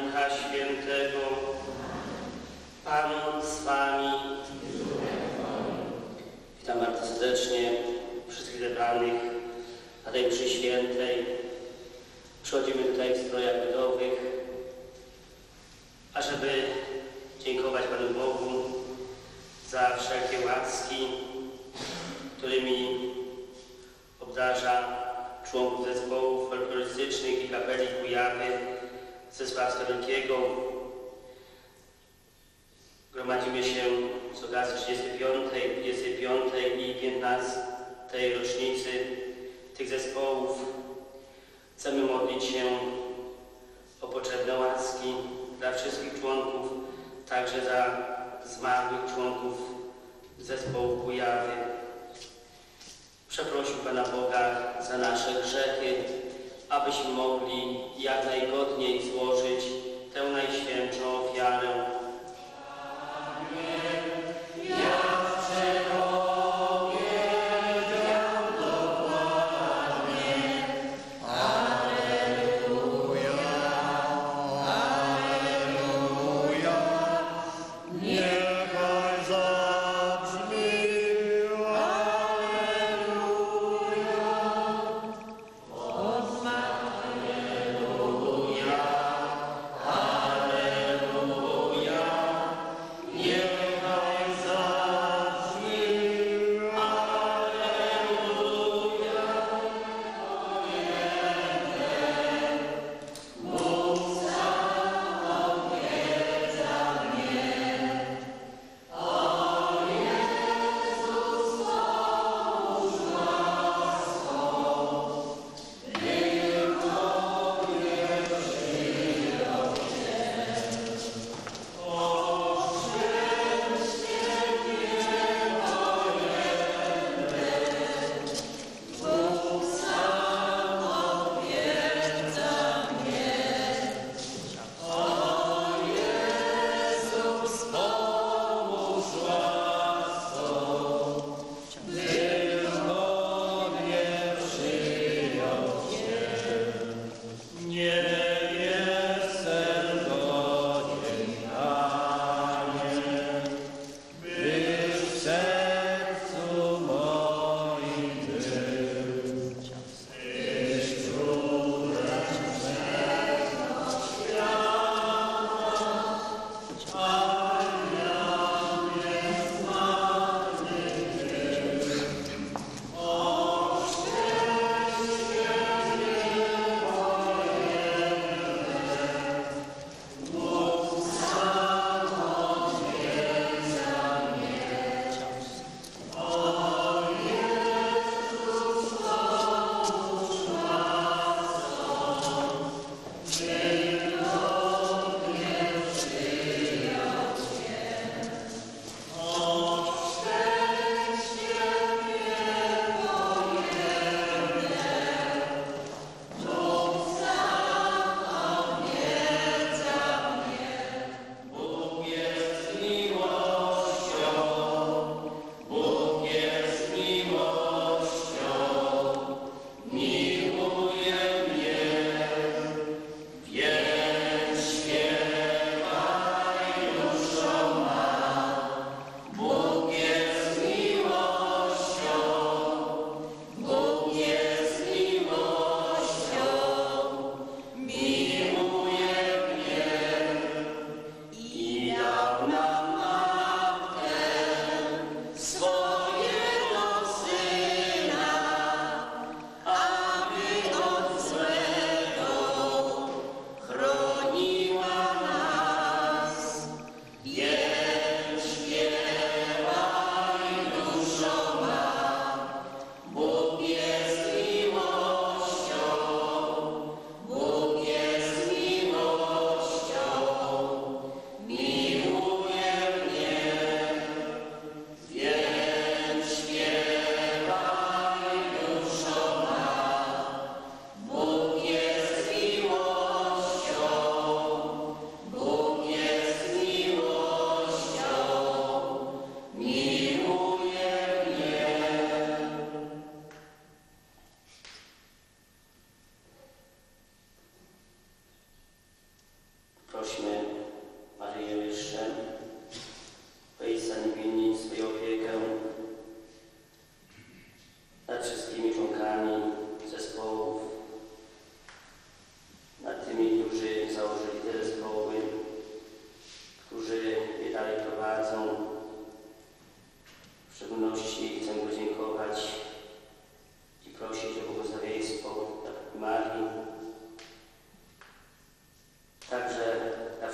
Ducha Świętego. Pan z wami. Witam bardzo serdecznie wszystkich zebranych na tej mszy świętej. Przychodzimy tutaj w strojach ludowych, ażeby dziękować Panu Bogu za wszelkie łaski, którymi obdarza członków zespołów folklorystycznych i kapeli Kujawy ze Sławska Wielkiego. Gromadzimy się z okazji 35. i 15. rocznicy tych zespołów. Chcemy modlić się o potrzebne łaski dla wszystkich członków, także za zmarłych członków zespołu Kujawy. Przeprosił Pana Boga za nasze grzechy, abyśmy mogli jak najgodniej złożyć tę najświętszą ofiarę.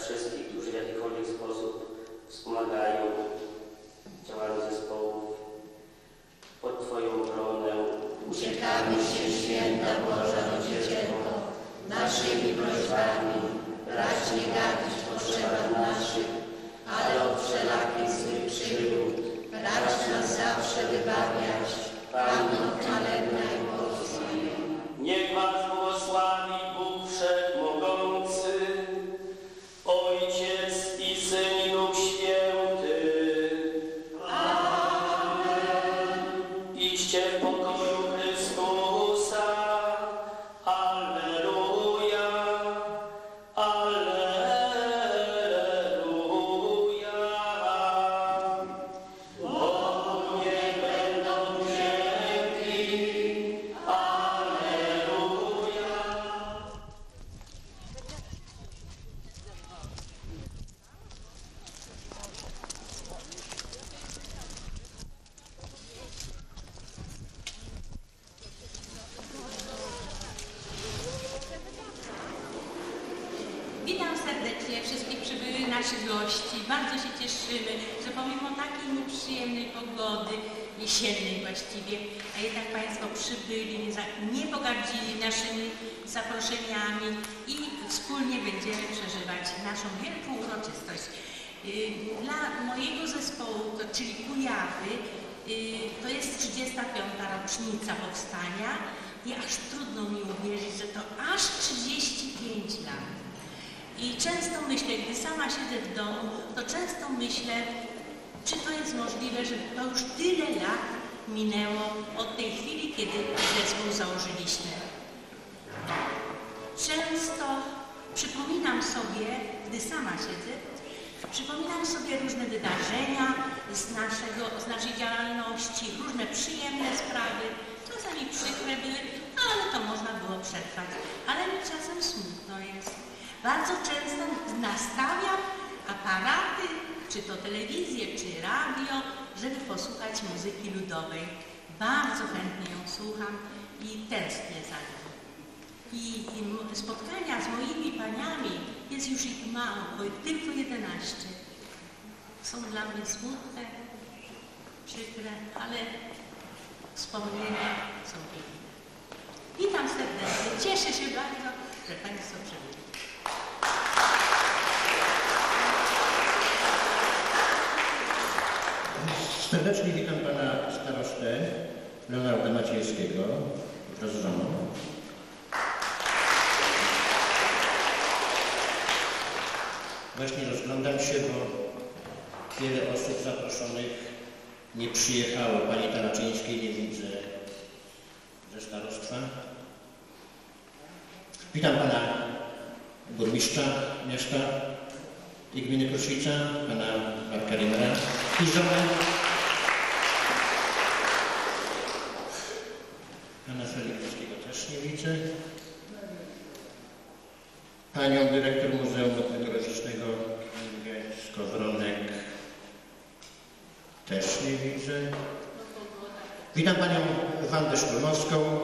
wszystkich, którzy w jakikolwiek sposób wspomagają działanie zespołów. Pod Twoją obronę uciekamy się, święta Boża Rodzicielko, naszymi prośbami, racz nie gapić w potrzebach naszych, ale od wszelakich złych przygód, racz nas zawsze wybawiać, Panno chwalebna i błogosławiona. Niech Was błogosławi Bóg Wszechmogący, Ojciec i Syn i Duch Święty. Amen. Idźcie w pokoju Chrystusa. Alleluja. Alleluja. Bogu niech będą dzięki. Alleluja. Witam serdecznie wszystkich przybyłych naszych gości. Bardzo się cieszymy, że pomimo takiej nieprzyjemnej pogody, jesiennej właściwie, a jednak Państwo przybyli, nie pogardzili naszymi zaproszeniami i wspólnie będziemy przeżywać naszą wielką uroczystość. Dla mojego zespołu, czyli Kujawy, to jest 35. rocznica powstania i aż trudno mi uwierzyć, że to aż 35 lat. I często myślę, gdy sama siedzę w domu, to często myślę, czy to jest możliwe, że to już tyle lat minęło od tej chwili, kiedy zespół założyliśmy. Często przypominam sobie, gdy sama siedzę, przypominam sobie różne wydarzenia z naszej działalności, różne przyjemne sprawy, czasami przykre były, ale to można było przetrwać, ale mi czasem smutno jest. Bardzo często nastawiam aparaty, czy to telewizję, czy radio, żeby posłuchać muzyki ludowej. Bardzo chętnie ją słucham i tęsknię za nią. I spotkania z moimi paniami, jest już ich mało, bo ich tylko 11. Są dla mnie smutne, przykre, ale wspomnienia są piękne. Witam serdecznie, cieszę się bardzo, że Państwo przybyli. Serdecznie witam Pana starostę Leonarda Maciejskiego wraz z żoną. Właśnie rozglądam się, bo wiele osób zaproszonych nie przyjechało. Pani Talaczyńskiej nie widzę ze starostwa. Witam Pana burmistrza miasta i gminy Kruszwica, Pana Marka Rimera i żonę. Pana Felikowskiego też nie widzę. Panią dyrektor Muzeum Etnograficznego Ingę Skowronek też nie widzę. Witam Panią Wandę Szturmowską.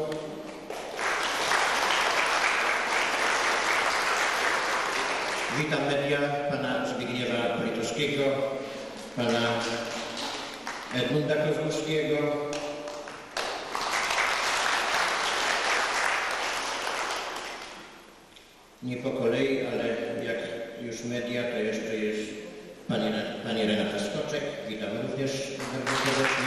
Witam media, Pana Zbigniewa Politowskiego, Pana Edmunda Kozłowskiego. Nie po kolei, ale jak już media, to jeszcze jest Pani Renata Skoczek. Witam również bardzo serdecznie.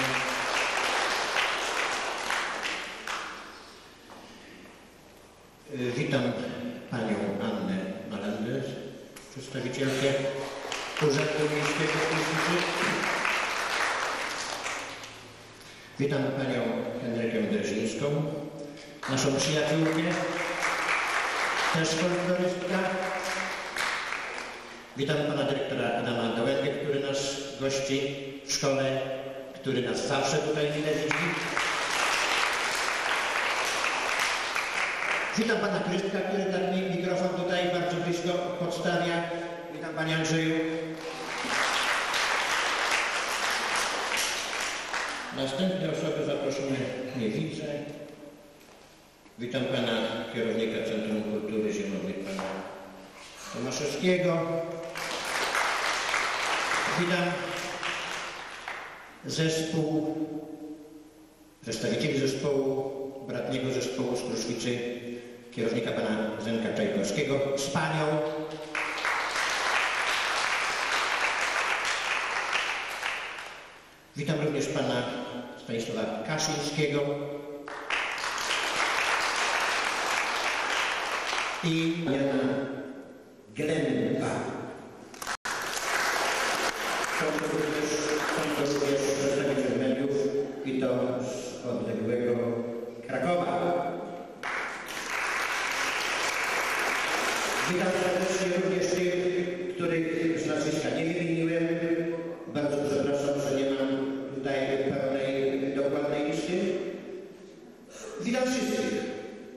Witam Panią Annę Malendę, przedstawicielkę Urzędu Miejskiego w Kruszwicy. Witam Panią Henrykę Drezińską, naszą przyjaciółkę, też folklorystka. Witam Pana Dyrektora Adama Dołęgę, który nas gości w szkole, który nas zawsze tutaj mile widzi. Witam Pana Krystka, który tak mi mikrofon tutaj bardzo blisko podstawia. Witam Panie Andrzeju. Następne osoby zaproszone nie widzę. Witam Pana Kierownika Centrum Kultury Zielonej, Pana Tomaszewskiego. Witam zespół, przedstawicieli zespołu, bratniego zespołu z Kruszwicy, kierownika pana Zenka Czajkowskiego z panią. Witam również pana Stanisława Kaszyńskiego i Jana Glemba. Są to również przedstawiciele mediów i to z odległego Krakowa. Witam serdecznie również tych, których z nazwiska nie wymieniłem. Bardzo przepraszam, że nie mam tutaj pełnej, dokładnej listy. Witam wszystkich.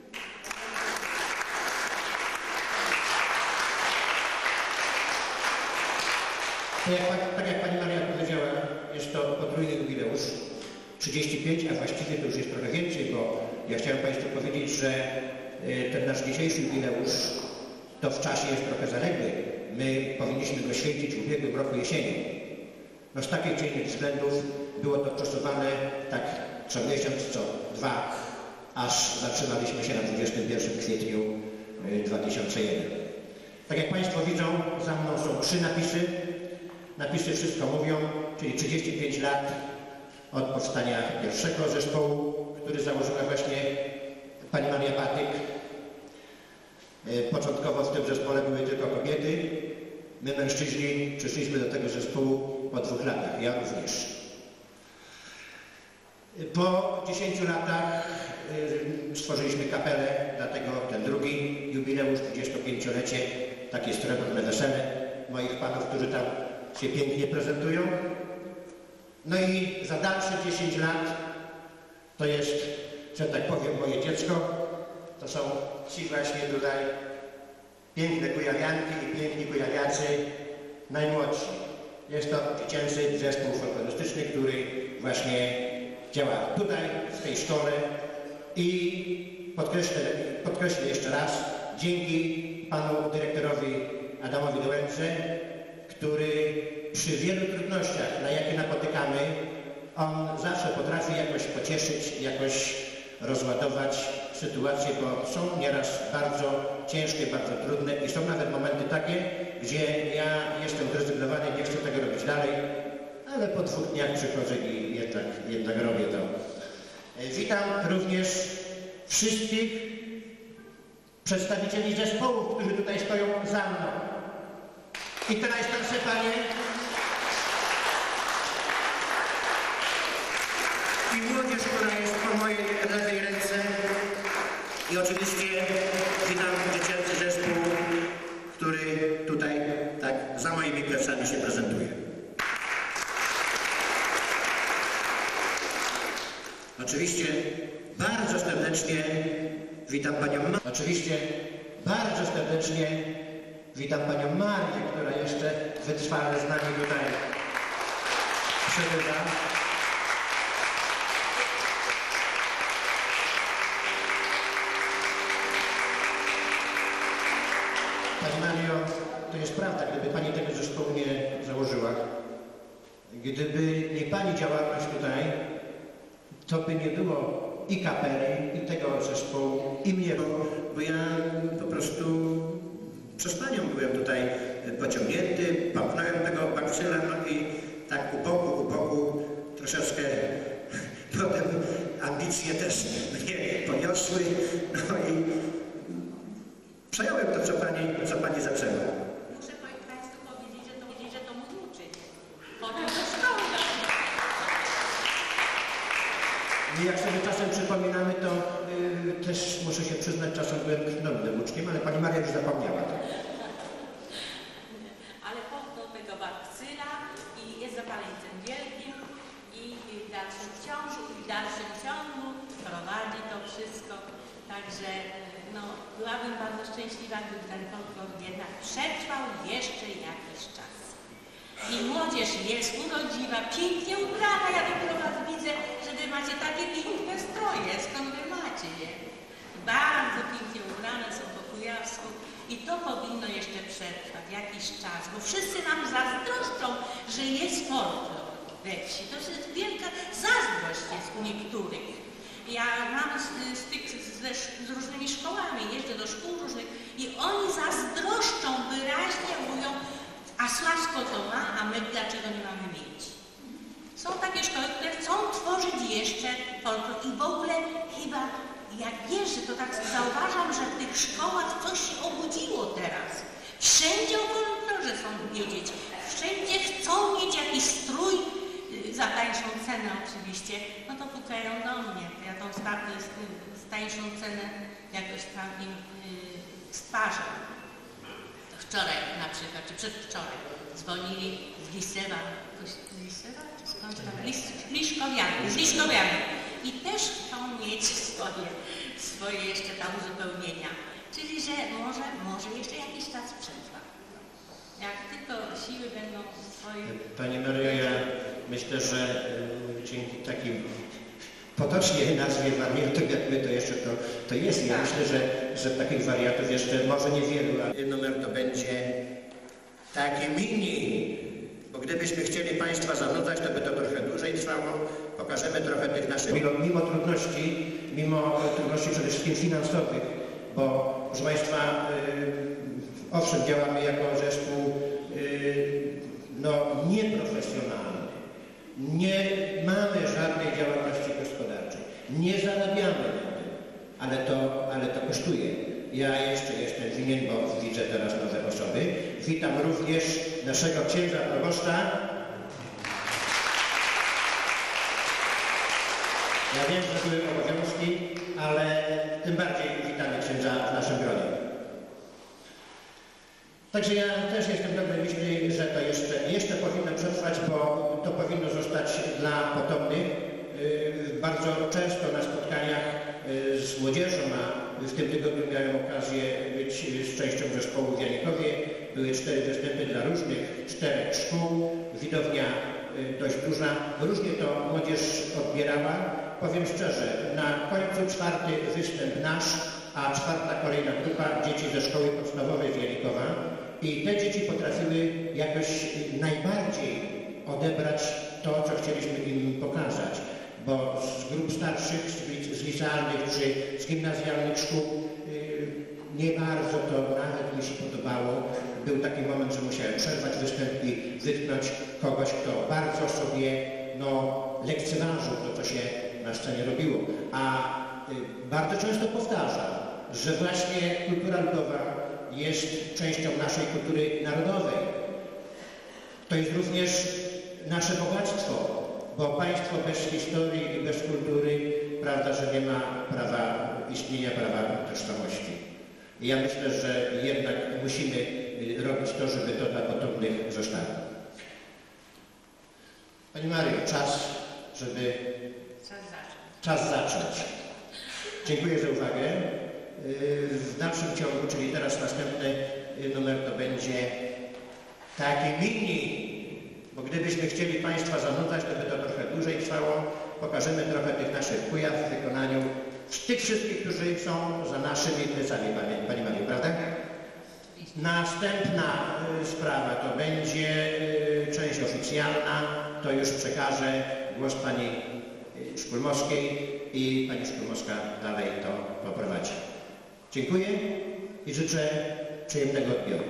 Tak jak pani Maria powiedziała, jest to potrójny jubileusz, 35, a właściwie to już jest trochę więcej, bo ja chciałem państwu powiedzieć, że ten nasz dzisiejszy jubileusz to w czasie jest trochę zaległy. My powinniśmy go święcić w ubiegłym roku jesienią. No z takich czy innych względów było to przesuwane tak co miesiąc, co dwa, aż zatrzymaliśmy się na 21 kwietniu 2001. Tak jak państwo widzą, za mną są 3 napisy. Napisy wszystko mówią, czyli 35 lat od powstania pierwszego zespołu, który założyła właśnie pani Maria Patyk. Początkowo w tym zespole były tylko kobiety. My, mężczyźni, przyszliśmy do tego zespołu po 2 latach, ja również. Po 10 latach stworzyliśmy kapelę, dlatego ten drugi jubileusz, 25-lecie, takie srebrne wesele moich panów, którzy tam się pięknie prezentują. No i za dalsze 10 lat to jest, że tak powiem, moje dziecko. To są ci właśnie tutaj piękne kujawianki i piękni kujawiacy najmłodsi. Jest to dziecięcy zespół folklorystyczny, który właśnie działa tutaj, w tej szkole i podkreślę jeszcze raz, dzięki panu dyrektorowi Adamowi Dołędze, który przy wielu trudnościach, na jakie napotykamy, on zawsze potrafi jakoś pocieszyć, jakoś rozładować sytuacje, bo są nieraz bardzo ciężkie, bardzo trudne i są nawet momenty takie, gdzie ja jestem zrezygnowany, nie chcę tego robić dalej, ale po 2 dniach przychodzę i jednak robię to. Witam również wszystkich przedstawicieli zespołów, którzy tutaj stoją za mną. I te najstarsze panie i młodzież, która jest po mojej lewej ręce. I oczywiście witam dziecięcy zespół, który tutaj tak za moimi plecami się prezentuje. Oczywiście bardzo serdecznie witam panią witam panią Marię, która jeszcze wytrwale z nami tutaj przebywa. Pani Mario, to jest prawda, gdyby pani tego zespołu nie założyła, gdyby nie pani działalność tutaj, to by nie było i kapeli, i tego zespołu, i mnie, bo ja po prostu przez panią byłem tutaj pociągnięty, pałknąłem tego bakcyla, no i tak u boku troszeczkę potem ambicje też mnie poniosły, no i przejąłem to, co pani zaczęła. Muszę państwu powiedzieć, że to mój uczeń. Chodził do szkoły. I jak sobie czasem przypominamy, to też muszę się przyznać, czasem byłem krnąbnym uczkiem, ale pani Maria już zapomniała. Ale po tego bakcyla i jest zapaleńcem wielkim i w dalszym ciągu prowadzi to wszystko. Także no, byłabym bardzo szczęśliwa, gdyby ten folklor jednak przetrwał jeszcze jakiś czas. I młodzież jest urodziwa, pięknie ubrana. Ja dopiero was widzę, że wy macie takie piękne stroje. Skąd wy macie je? Bardzo pięknie ubrane są po kujawsku i to powinno jeszcze przetrwać jakiś czas, bo wszyscy nam zazdroszczą, że jest folklor we wsi. To jest wielka zazdrość jest u niektórych. Ja mam styk z różnymi szkołami, jeżdżę do szkół różnych i oni zazdroszczą wyraźnie, mówią, a Sławsko to ma, a my dlaczego nie mamy mieć? Są takie szkoły, które chcą tworzyć jeszcze folklor i w ogóle chyba jak jeżdżę, to tak zauważam, że w tych szkołach coś się obudziło teraz. Wszędzie o folklorze są wiedzieć, wszędzie chcą mieć jakiś strój za tańszą cenę oczywiście, no to pukają do mnie. Ja tą tańszą cenę jakoś tam im stwarzę. Wczoraj na przykład, czy przedwczoraj dzwonili z Lisewa, czy skąd tam? Z Liszkowiany. I też chcą mieć swoje jeszcze tam uzupełnienia. Czyli, że może jeszcze jakiś czas przetrwa. Jak tylko siły będą swoje... Pani Mario, ja myślę, że dzięki takim potocznie nazwie wariatów, jak my to jeszcze to jest. Ja myślę, że takich wariatów jeszcze może niewielu, ale numer to będzie taki mini, bo gdybyśmy chcieli Państwa zanudzać, to by to trochę dłużej trwało. Pokażemy trochę tych naszych... Mimo trudności przede wszystkim finansowych, bo proszę Państwa, owszem, działamy jako zespół nieprofesjonalny. Nie mamy żadnej działalności gospodarczej. Nie zarabiamy na tym, ale to kosztuje. Ja jeszcze jestem winien, bo widzę teraz nowe osoby. Witam również naszego księdza proboszcza. Ja wiem, że były obowiązki, ale tym bardziej witamy księdza w naszym gronie. Także ja też jestem dobrej myśli, że to jeszcze powinno przetrwać, bo to powinno zostać dla potomnych. Bardzo często na spotkaniach z młodzieżą, a w tym tygodniu miałem okazję być z częścią zespołu w Janikowie. Były 4 występy dla różnych 4 szkół, widownia dość duża. Różnie to młodzież odbierała. Powiem szczerze, na końcu 4. występ nasz, a 4. kolejna grupa dzieci ze szkoły podstawowej z Janikowa. I te dzieci potrafiły jakoś najbardziej odebrać to, co chcieliśmy im pokazać. Bo z grup starszych, z licealnych czy z gimnazjalnych szkół nie bardzo to nawet mi się podobało. Był taki moment, że musiałem przerwać występ i wytknąć kogoś, kto bardzo sobie lekceważył to, co się na scenie robiło. A bardzo często powtarzam, że właśnie kultura ludowa jest częścią naszej kultury narodowej. To jest również nasze bogactwo, bo państwo bez historii i bez kultury, prawda, że nie ma prawa istnienia, prawa tożsamości. I ja myślę, że jednak musimy robić to, żeby to dla potomnych zostało. Pani Mario, czas, żeby... Czas zacząć. Dziękuję za uwagę. W dalszym ciągu, czyli teraz następny numer to będzie taki mini, bo gdybyśmy chcieli Państwa zanudzać, to by to trochę dłużej trwało. Pokażemy trochę tych naszych kujaw w wykonaniu tych wszystkich, którzy są za naszymi plecami, Pani Mario, prawda? Następna sprawa to będzie część oficjalna, to już przekażę głos Pani Szkulmowskiej i Pani Szkulmowska dalej to poprowadzi. Dziękuję i życzę przyjemnego odbioru.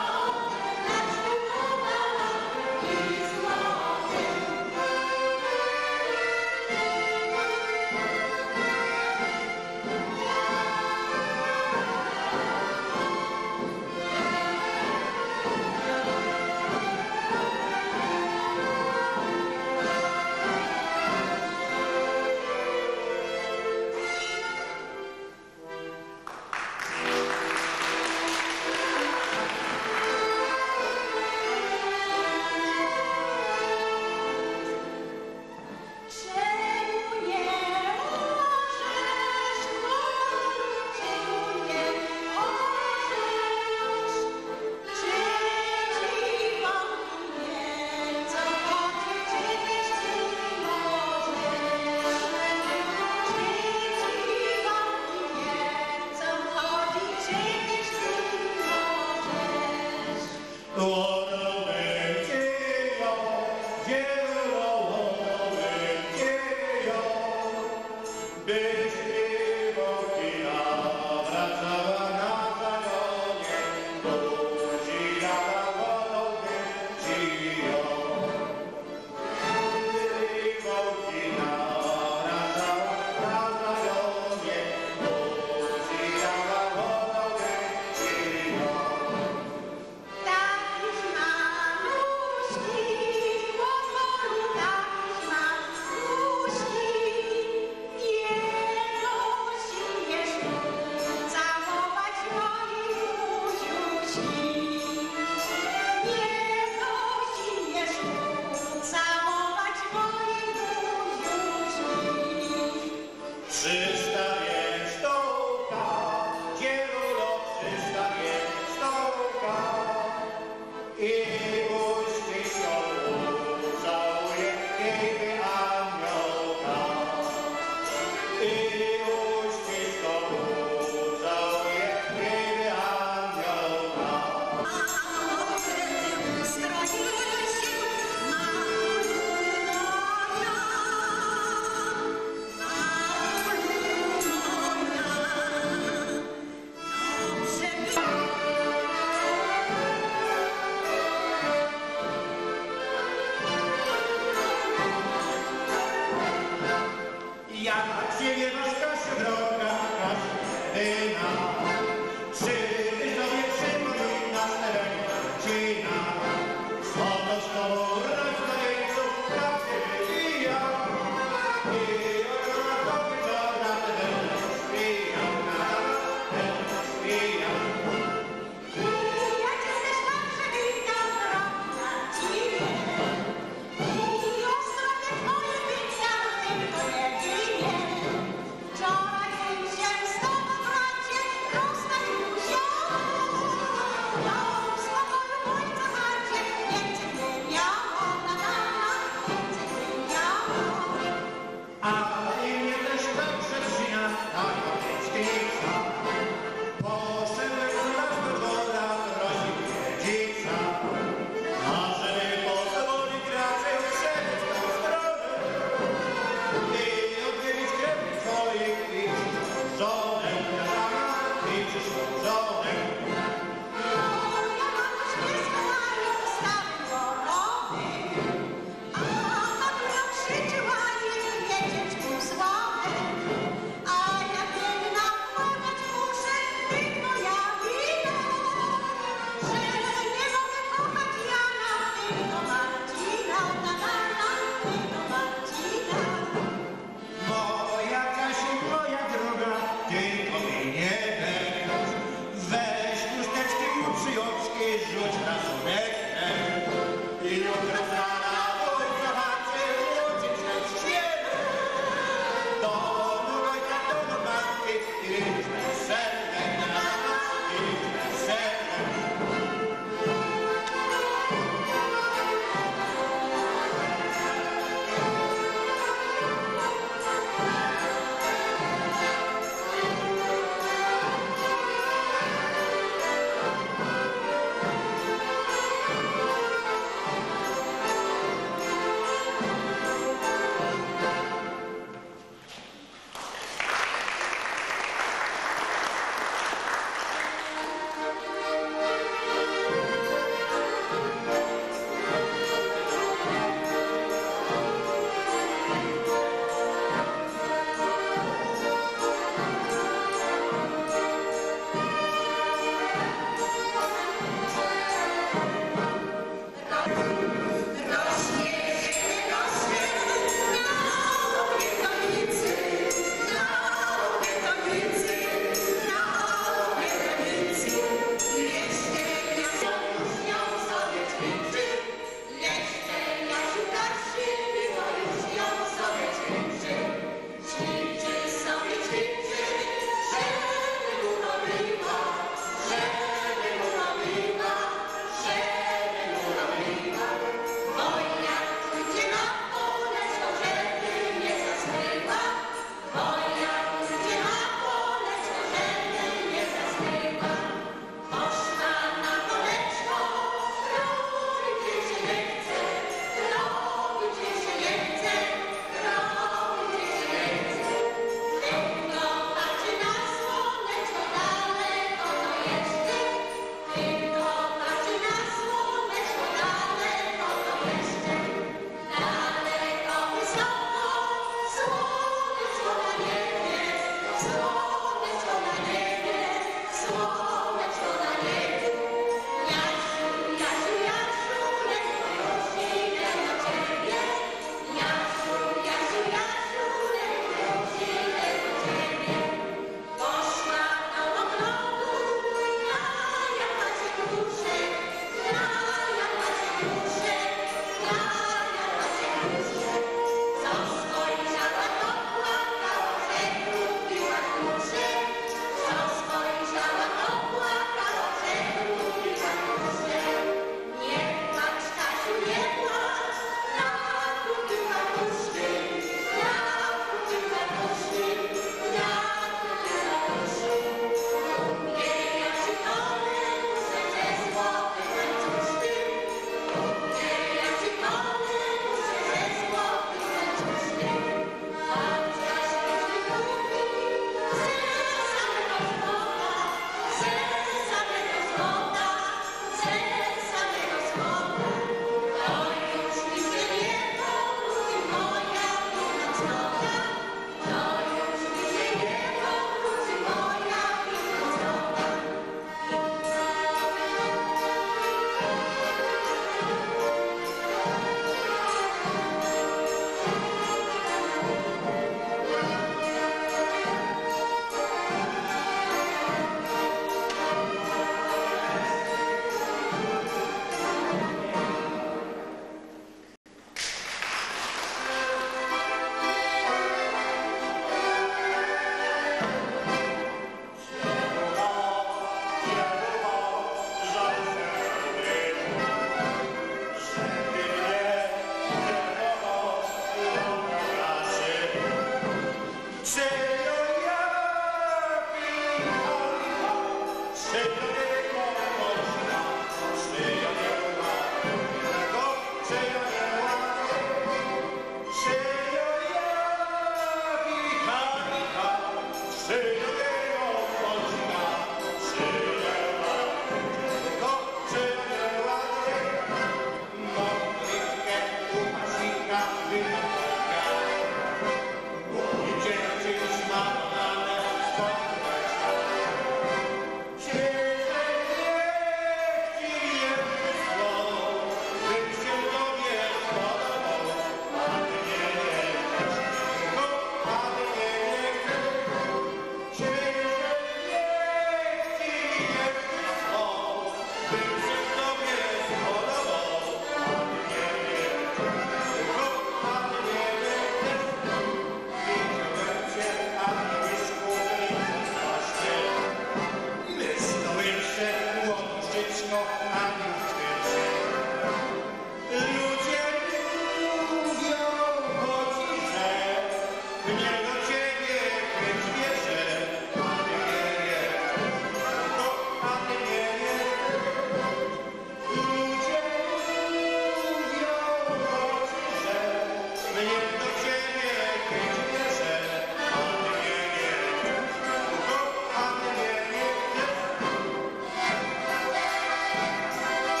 blisko, a już wierzy. Ludzie mówią po cisze, mnie do ciebie chęć wierzę, a ty nie jesteś, no, a ty nie jesteś. Ludzie mówią po cisze, mnie do ciebie chęć wierzę, a ty nie jesteś, no, a ty nie jesteś.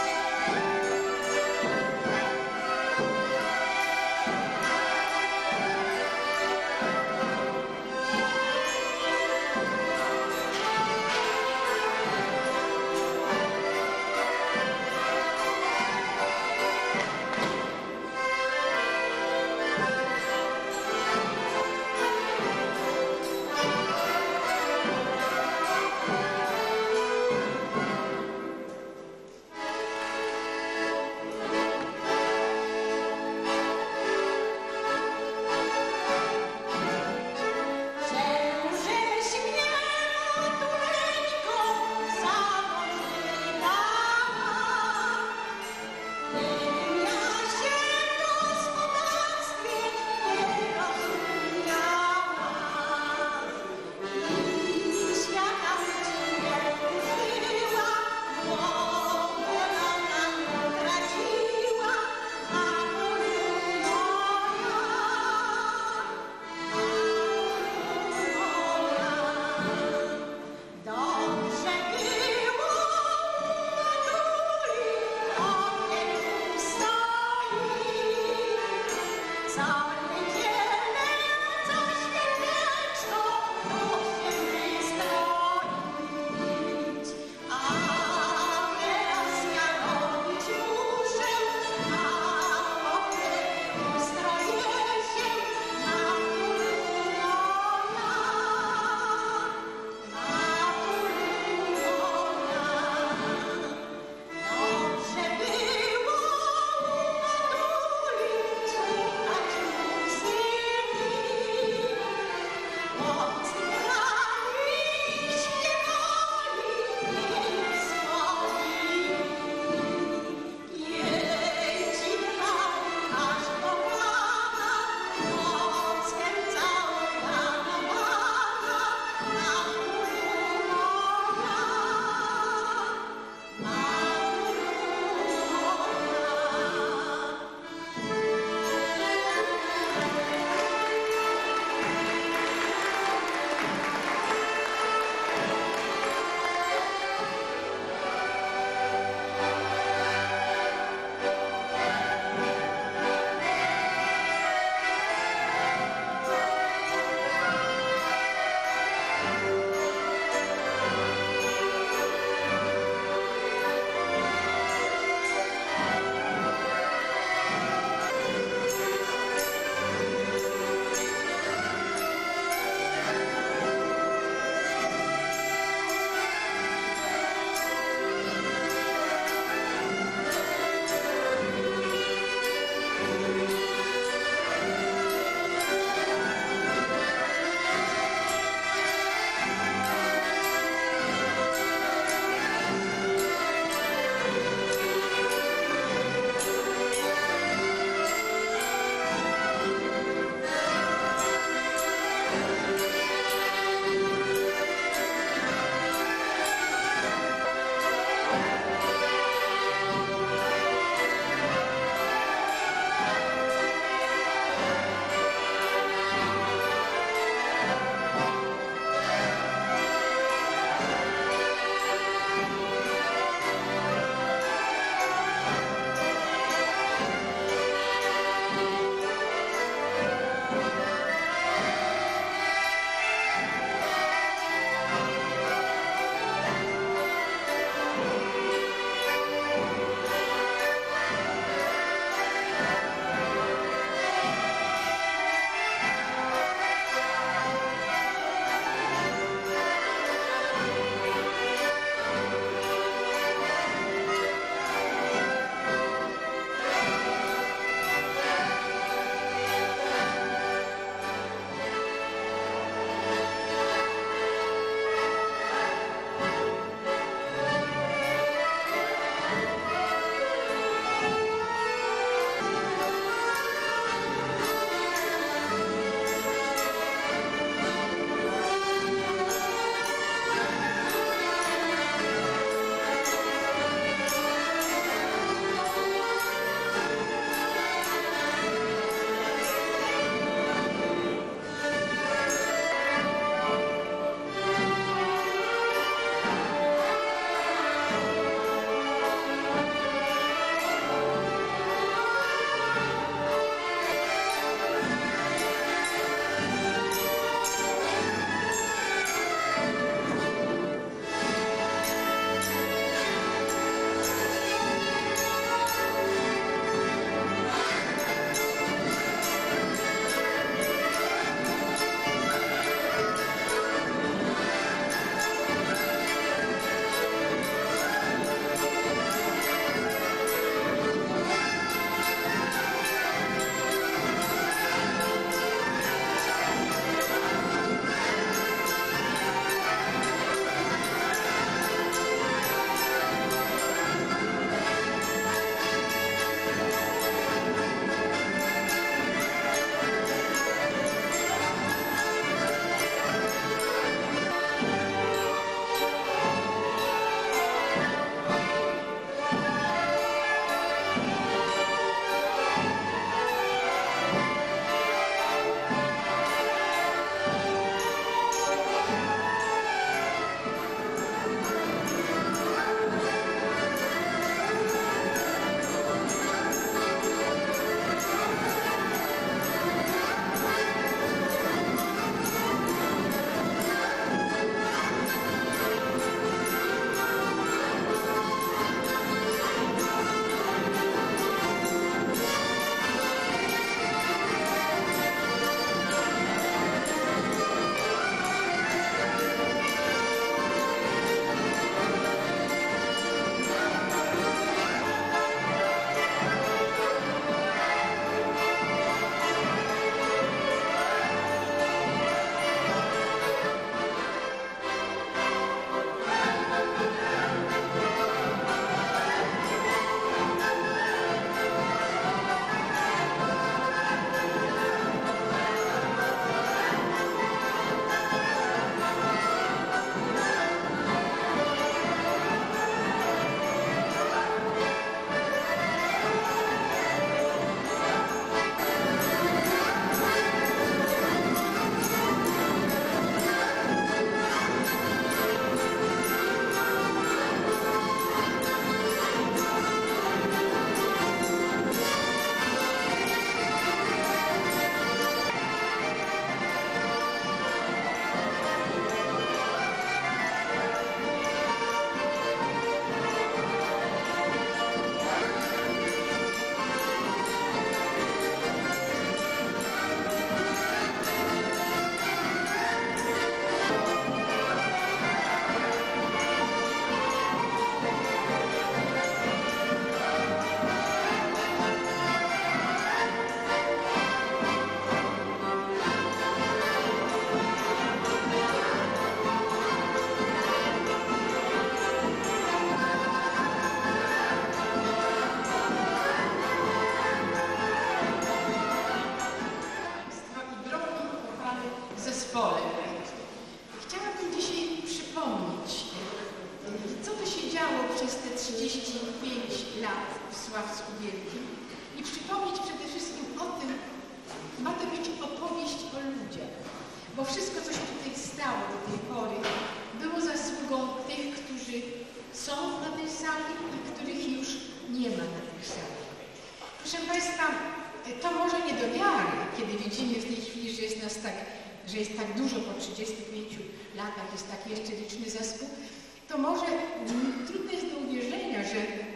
45 lat w Sławsku Wielkim i przypomnieć przede wszystkim o tym, ma to być opowieść o ludziach, bo wszystko, co się tutaj stało do tej pory, było zasługą tych, którzy są na tej sali i których już nie ma na tej sali. Proszę Państwa, to może nie do wiary, kiedy widzimy w tej chwili, że jest tak dużo po 35 latach, jest tak jeszcze liczny zespół, to może trudno jest do uwierzenia, że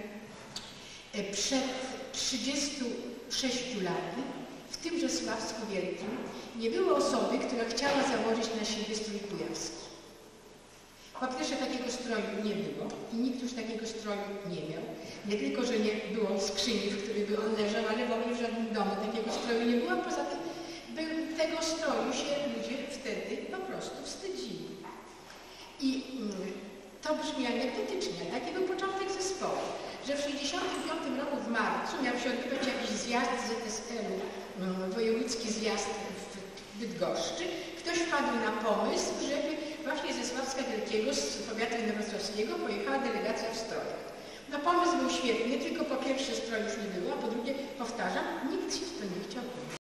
przed 36 laty w tymże Sławsku Wielkim nie było osoby, która chciała założyć na siebie strój kujawski. Po pierwsze, takiego stroju nie było i nikt już takiego stroju nie miał. Nie tylko, że nie było skrzyni, w której by on leżał, ale w ogóle w żadnym domu takiego stroju nie było. Poza tym tego stroju się ludzie wtedy po prostu wstydzili. I to brzmi anegdotycznie. Taki był początek zespołu, że w 1965 roku w marcu miał się odbywać jakiś zjazd ZSL-u, wojewódzki zjazd w Bydgoszczy. Ktoś wpadł na pomysł, żeby właśnie ze Sławska Wielkiego, z powiatu inowrocławskiego pojechała delegacja w strojach. No pomysł był świetny, tylko po pierwsze stroj już nie było, a po drugie, powtarzam, nikt się w to nie chciał pomóc.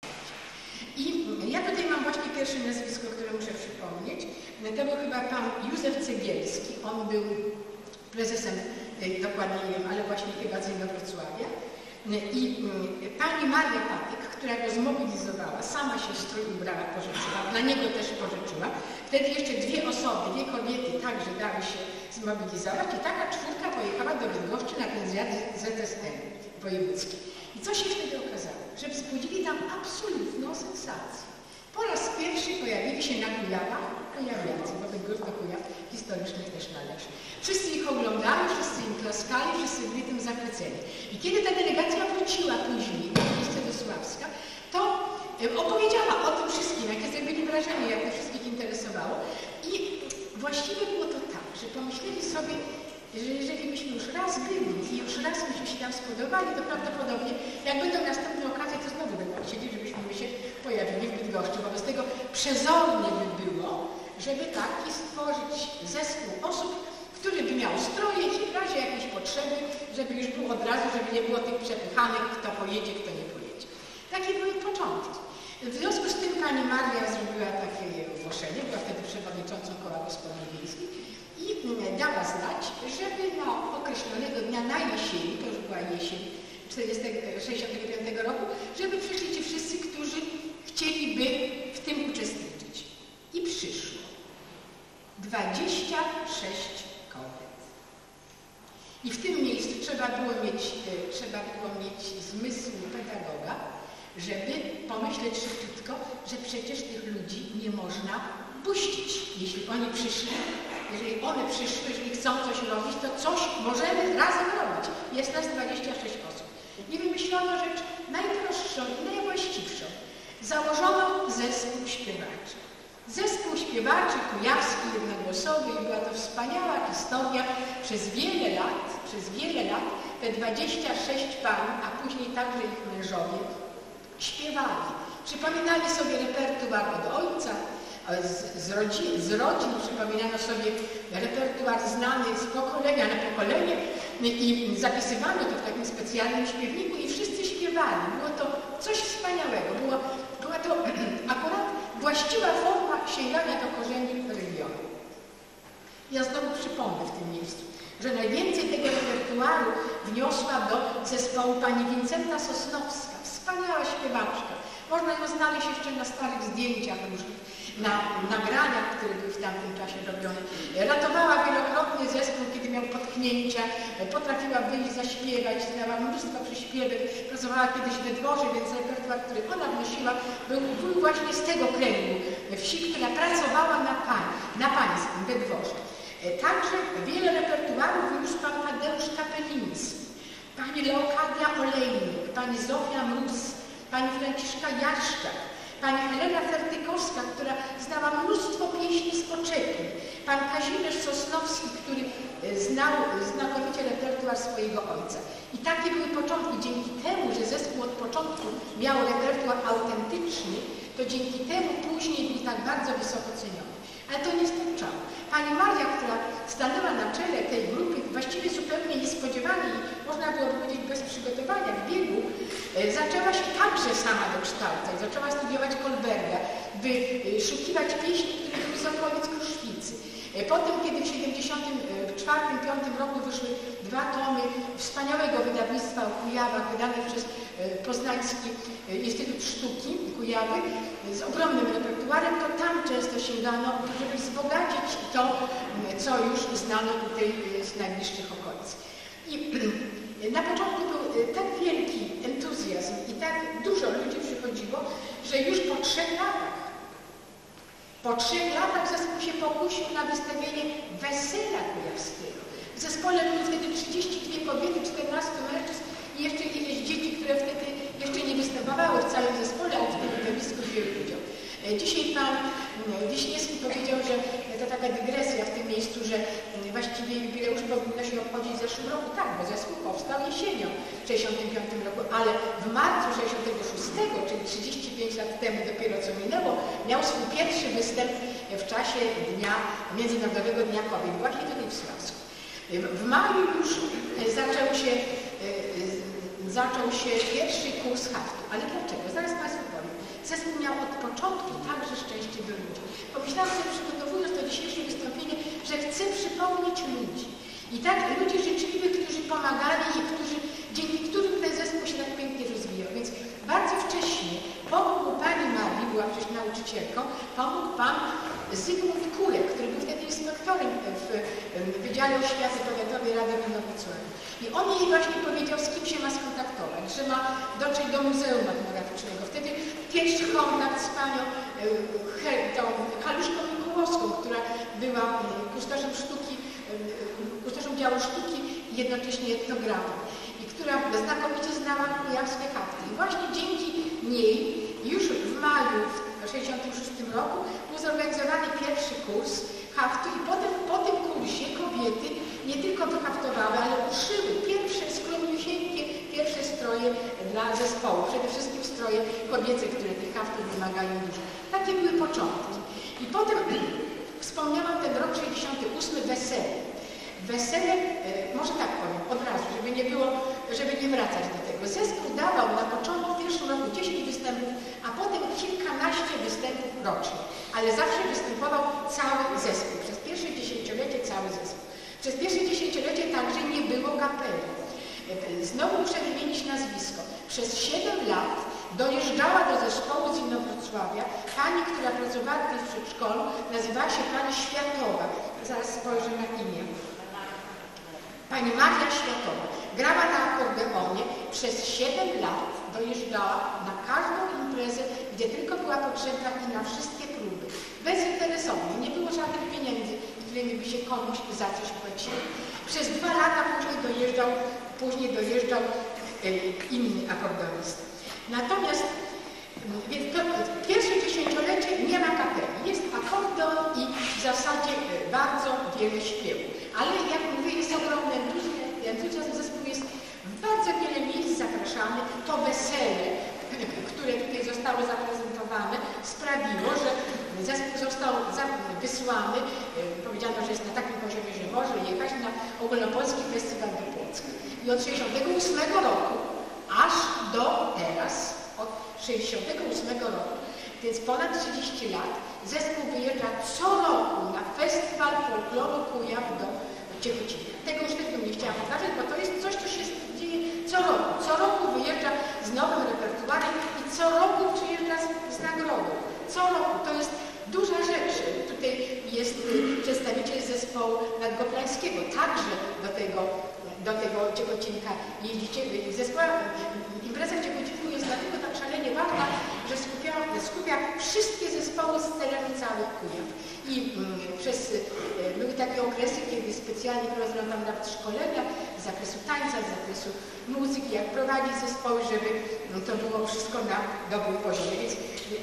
I ja tutaj mam właśnie pierwsze nazwisko, które muszę przypomnieć. To był chyba pan Józef Cegielski. On był prezesem, dokładnie nie wiem, ale właśnie chyba z Inowrocławia. I pani Maria Patyk, która go zmobilizowała, sama się strój ubrała, pożyczyła, dla niego też pożyczyła. Wtedy jeszcze dwie osoby, dwie kobiety także dały się zmobilizować i taka czwórka pojechała do Bydgoszczy na ten zjazd ZSL wojewódzki. I co się wtedy okazało? Że wzbudzili tam absolutną sensację. Po raz pierwszy pojawili się na Kujawach kujawiacy, bo Bydgoszcz do Kujaw historycznych też należy. Wszyscy ich oglądali, wszyscy im klaskali, wszyscy byli tym zachwyceni. I kiedy ta delegacja wróciła później na miejsce do Sławska, to opowiedziała o tym wszystkim, jakie zrobili wrażenie, jak to wszystkich interesowało. I właściwie było to tak, że pomyśleli sobie, że jeżeli byśmy już raz byli i już raz byśmy się tam spodobali, to prawdopodobnie jak będą następne okazje, to znowu będą chcieli, żebyśmy się pojawili w Bydgoszczy. Wobec tego przezornie by było, żeby taki stworzyć zespół osób, który by miał stroje i w razie jakiejś potrzeby, żeby już było od razu, żeby nie było tych przepychanek, kto pojedzie, kto nie pojedzie. Takie były początki. W związku z tym pani Maria zrobiła takie ogłoszenie, była wtedy przewodniczącą Koła Gospodyń Wiejskich i dała znać, żeby na określonego dnia na jesieni, to już była jesień 1965 roku, żeby przyszli ci wszyscy, którzy chcieliby w tym uczestniczyć. I przyszło 26 kobiet. I w tym miejscu trzeba było mieć zmysł pedagoga, żeby pomyśleć szybciutko, że przecież tych ludzi nie można puścić. Jeśli oni przyszli, jeżeli one przyszły, jeżeli chcą coś robić, to coś możemy razem robić. Jest nas 26 osób. I wymyślono rzecz najprostszą i najwłaściwszą. Założono zespół śpiewaczy. Zespół śpiewaczy kujawski, jednogłosowy i była to wspaniała historia. Przez wiele lat te 26 pań, a później także ich mężowie śpiewali. Przypominali sobie repertuar od ojca, z rodzin przypominano sobie repertuar znany z pokolenia na pokolenie i zapisywano to w takim specjalnym śpiewniku i wszyscy śpiewali. Było to coś wspaniałego. Była to akurat właściwa forma sięgania do korzeni regionu. Ja znowu przypomnę w tym miejscu, że najwięcej tego repertuaru wniosła do zespołu pani Wincenta Sosnowska, wspaniała śpiewaczka. Można ją znaleźć jeszcze na starych zdjęciach różnych, na nagraniach, które były w tamtym czasie robione. Ratowała wielokrotnie zespół, kiedy miał potknięcia, potrafiła wyjść, zaśpiewać, znała mnóstwo przyśpiewek, pracowała kiedyś we dworze, więc repertuar, który ona wnosiła, był właśnie z tego kręgu wsi, która pracowała na pańskim, we dworze. Także wiele repertuarów wyniósł pan Tadeusz Kapeliński, pani Leokadia Olejnik, pani Zofia Mróz, pani Franciszka Jaszczak, pani Helena Fertykowska, która znała mnóstwo pieśni z oczekiwań, pan Kazimierz Sosnowski, który znał znakomicie repertuar swojego ojca. I takie były początki. Dzięki temu, że zespół od początku miał repertuar autentyczny, to dzięki temu później był tak bardzo wysoko ceniony. A Ale to nie starczało. Pani Maria, która stanęła na czele tej grupy, właściwie zupełnie niespodziewanie i można było powiedzieć bez przygotowania w biegu, zaczęła się także sama dokształcać. Zaczęła studiować Kolberga, wyszukiwać pieśni, które były z okolic Kruszwicy. Potem, kiedy w 1974-1975 roku wyszły 2 tomy wspaniałego wydawnictwa o Kujawach, wydane przez Poznański Instytut Sztuki Kujawy, z ogromnym repertuarem, to tam często sięgano, żeby wzbogacić to, co już znano tutaj z najbliższych okolic. I na początku był tak wielki entuzjazm i tak dużo ludzi przychodziło, że już po 3 latach zespół się pokusił na wystawienie Wesela Kujawskiego. W zespole były wtedy 32 kobiety, 14 mężczyzn i jeszcze ileś dzieci, które wtedy jeszcze nie występowały w całym zespole, ale w tym zjawisku wzięły udział. Dzisiaj pan Wiśniewski powiedział, że to taka dygresja w tym miejscu, że właściwie jubileusz powinno się obchodzić w zeszłym roku. Tak, bo zespół powstał jesienią w 1965 roku, ale w marcu 1966, czyli 35 lat temu dopiero co minęło, miał swój pierwszy występ w czasie Międzynarodowego Dnia Kobiet, właśnie tutaj w Sławsku. W maju już zaczął się pierwszy kurs haftu. Ale dlaczego? Zaraz Państwu powiem. Zespół miał od początku także szczęście do ludzi. Pomyślałam sobie, przygotowując to dzisiejsze wystąpienie, że chcę przypomnieć ludzi. I tak ludzi życzliwych, którzy pomagali i dzięki którym ten zespół się tak pięknie rozwijał. Więc bardzo wcześnie pomógł pani Marii, była przecież nauczycielką, pomógł pan Zygmunt Kurek, który był wtedy inspektorem w Wydziale Oświaty Powiatowej Rady Gminy Wrocławia. I on jej właśnie powiedział, z kim się ma skontaktować, że ma dotrzeć do Muzeum Etnograficznego. Wtedy pierwszy kontakt z panią Haluszką Mikułowską, która była kustoszem sztuki, kustoszem działu sztuki i jednocześnie etnografem. I która znakomicie znała kujawskie hafty. I właśnie dzięki niej już w maju w 1966 roku był zorganizowany pierwszy kurs haftu i potem po tym kursie kobiety nie tylko wyhaftowały, ale uszyły pierwsze skromniusieńkie, pierwsze stroje dla zespołu. Przede wszystkim stroje kobiece, które tych haftów wymagają dużo. Takie były początki. I potem wspomniałam ten rok 68, Wesele. Wesele, może tak powiem, od razu, żeby nie wracać do tego. Zespół dawał na początku, w pierwszym roku 10 występów, a potem kilkanaście występów rocznie. Ale zawsze występował cały zespół. Przez pierwsze dziesięciolecie cały zespół. Przez pierwsze dziesięciolecie także nie było kapeli. Znowu muszę wymienić nazwisko. Przez 7 lat dojeżdżała do zespołu z Inowrocławia pani, która pracowała tutaj w przedszkolu, nazywała się pani Światowa. Zaraz spojrzę na imię. Pani Maria Światowa. Grała na akordeonie, przez 7 lat dojeżdżała na każdą imprezę, gdzie tylko była potrzebna i na wszystkie próby. Bezinteresownie, nie było żadnych pieniędzy, którymi by się komuś za coś płaciło. Przez 2 lata później dojeżdżał inny akordeonista. Natomiast więc to pierwsze dziesięciolecie nie ma kapeli. Jest akordeon i w zasadzie bardzo wiele śpiewu. Ale jak mówię, jest ogromny entuzjazm. Zespół jest w bardzo wiele miejsc zapraszany. To wesele, które tutaj zostało zaprezentowane, sprawiło, że zespół został wysłany. Powiedziano, że jest na takim poziomie, że może jechać na ogólnopolski festiwal do Płocka. I od 1968 roku aż do teraz, od 1968 roku, więc ponad 30 lat, zespół wyjeżdża co roku na festiwal folkloru Kujaw do Ciechocina. Tego już też bym nie chciała powtarzać, bo to jest coś, co się dzieje co roku. Co roku wyjeżdża z nowym repertuarem i co roku przyjeżdża z nagrodą. Co roku. To jest duża rzecz. Tutaj jest przedstawiciel zespołu nadgoplańskiego. Także do tego Ciechocinka jeździcie. Impreza w Ciechocinku jest dlatego tak szalenie ważna, że skupia wszystkie zespoły z terenu całych Kujaw. I były takie okresy, kiedy specjalnie prowadzono tam nawet szkolenia z zakresu tańca, z zakresu muzyki, jak prowadzić zespoły, żeby to było wszystko na dobrym poziomie. Więc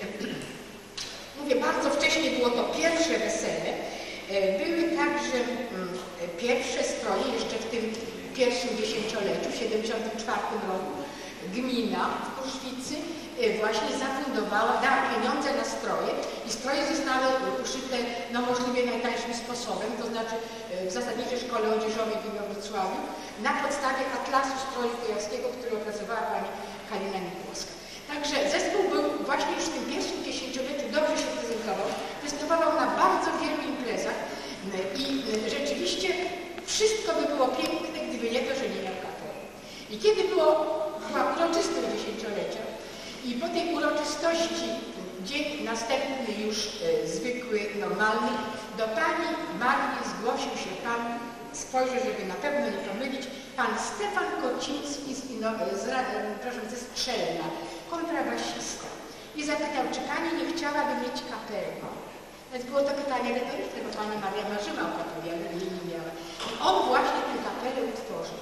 mówię, bardzo wcześnie było to pierwsze wesele. Były także pierwsze stroje jeszcze w tym pierwszym dziesięcioleciu, w 1974 roku. gmina w Kruszwicy właśnie zafundowała, dała pieniądze na stroje i stroje zostały uszyte no możliwie najtańszym sposobem, to znaczy w zasadniczej szkole odzieżowej we Wrocławiu na podstawie atlasu stroju kujawskiego, który opracowała pani Halina Mikłowska. Także zespół był właśnie już w tym pierwszym dziesięcioleciu dobrze się prezentował, występował na bardzo wielu imprezach i rzeczywiście wszystko by było piękne, gdyby nie to, że nie miał kapeli. I kiedy była uroczystość dziesięciolecia i po tej uroczystości dzień następny już zwykły, normalny, do pani Marii zgłosił się pan, spojrzę, żeby na pewno nie pomylić, pan Stefan Kociński ze Strzelna, kontrabasista. I zapytał, czy pani nie chciałaby mieć kapelę. Więc było to pytanie retoryczne, bo pani Maria marzyła o kapeli, ale jej nie miała. I on właśnie tę kapelę utworzył.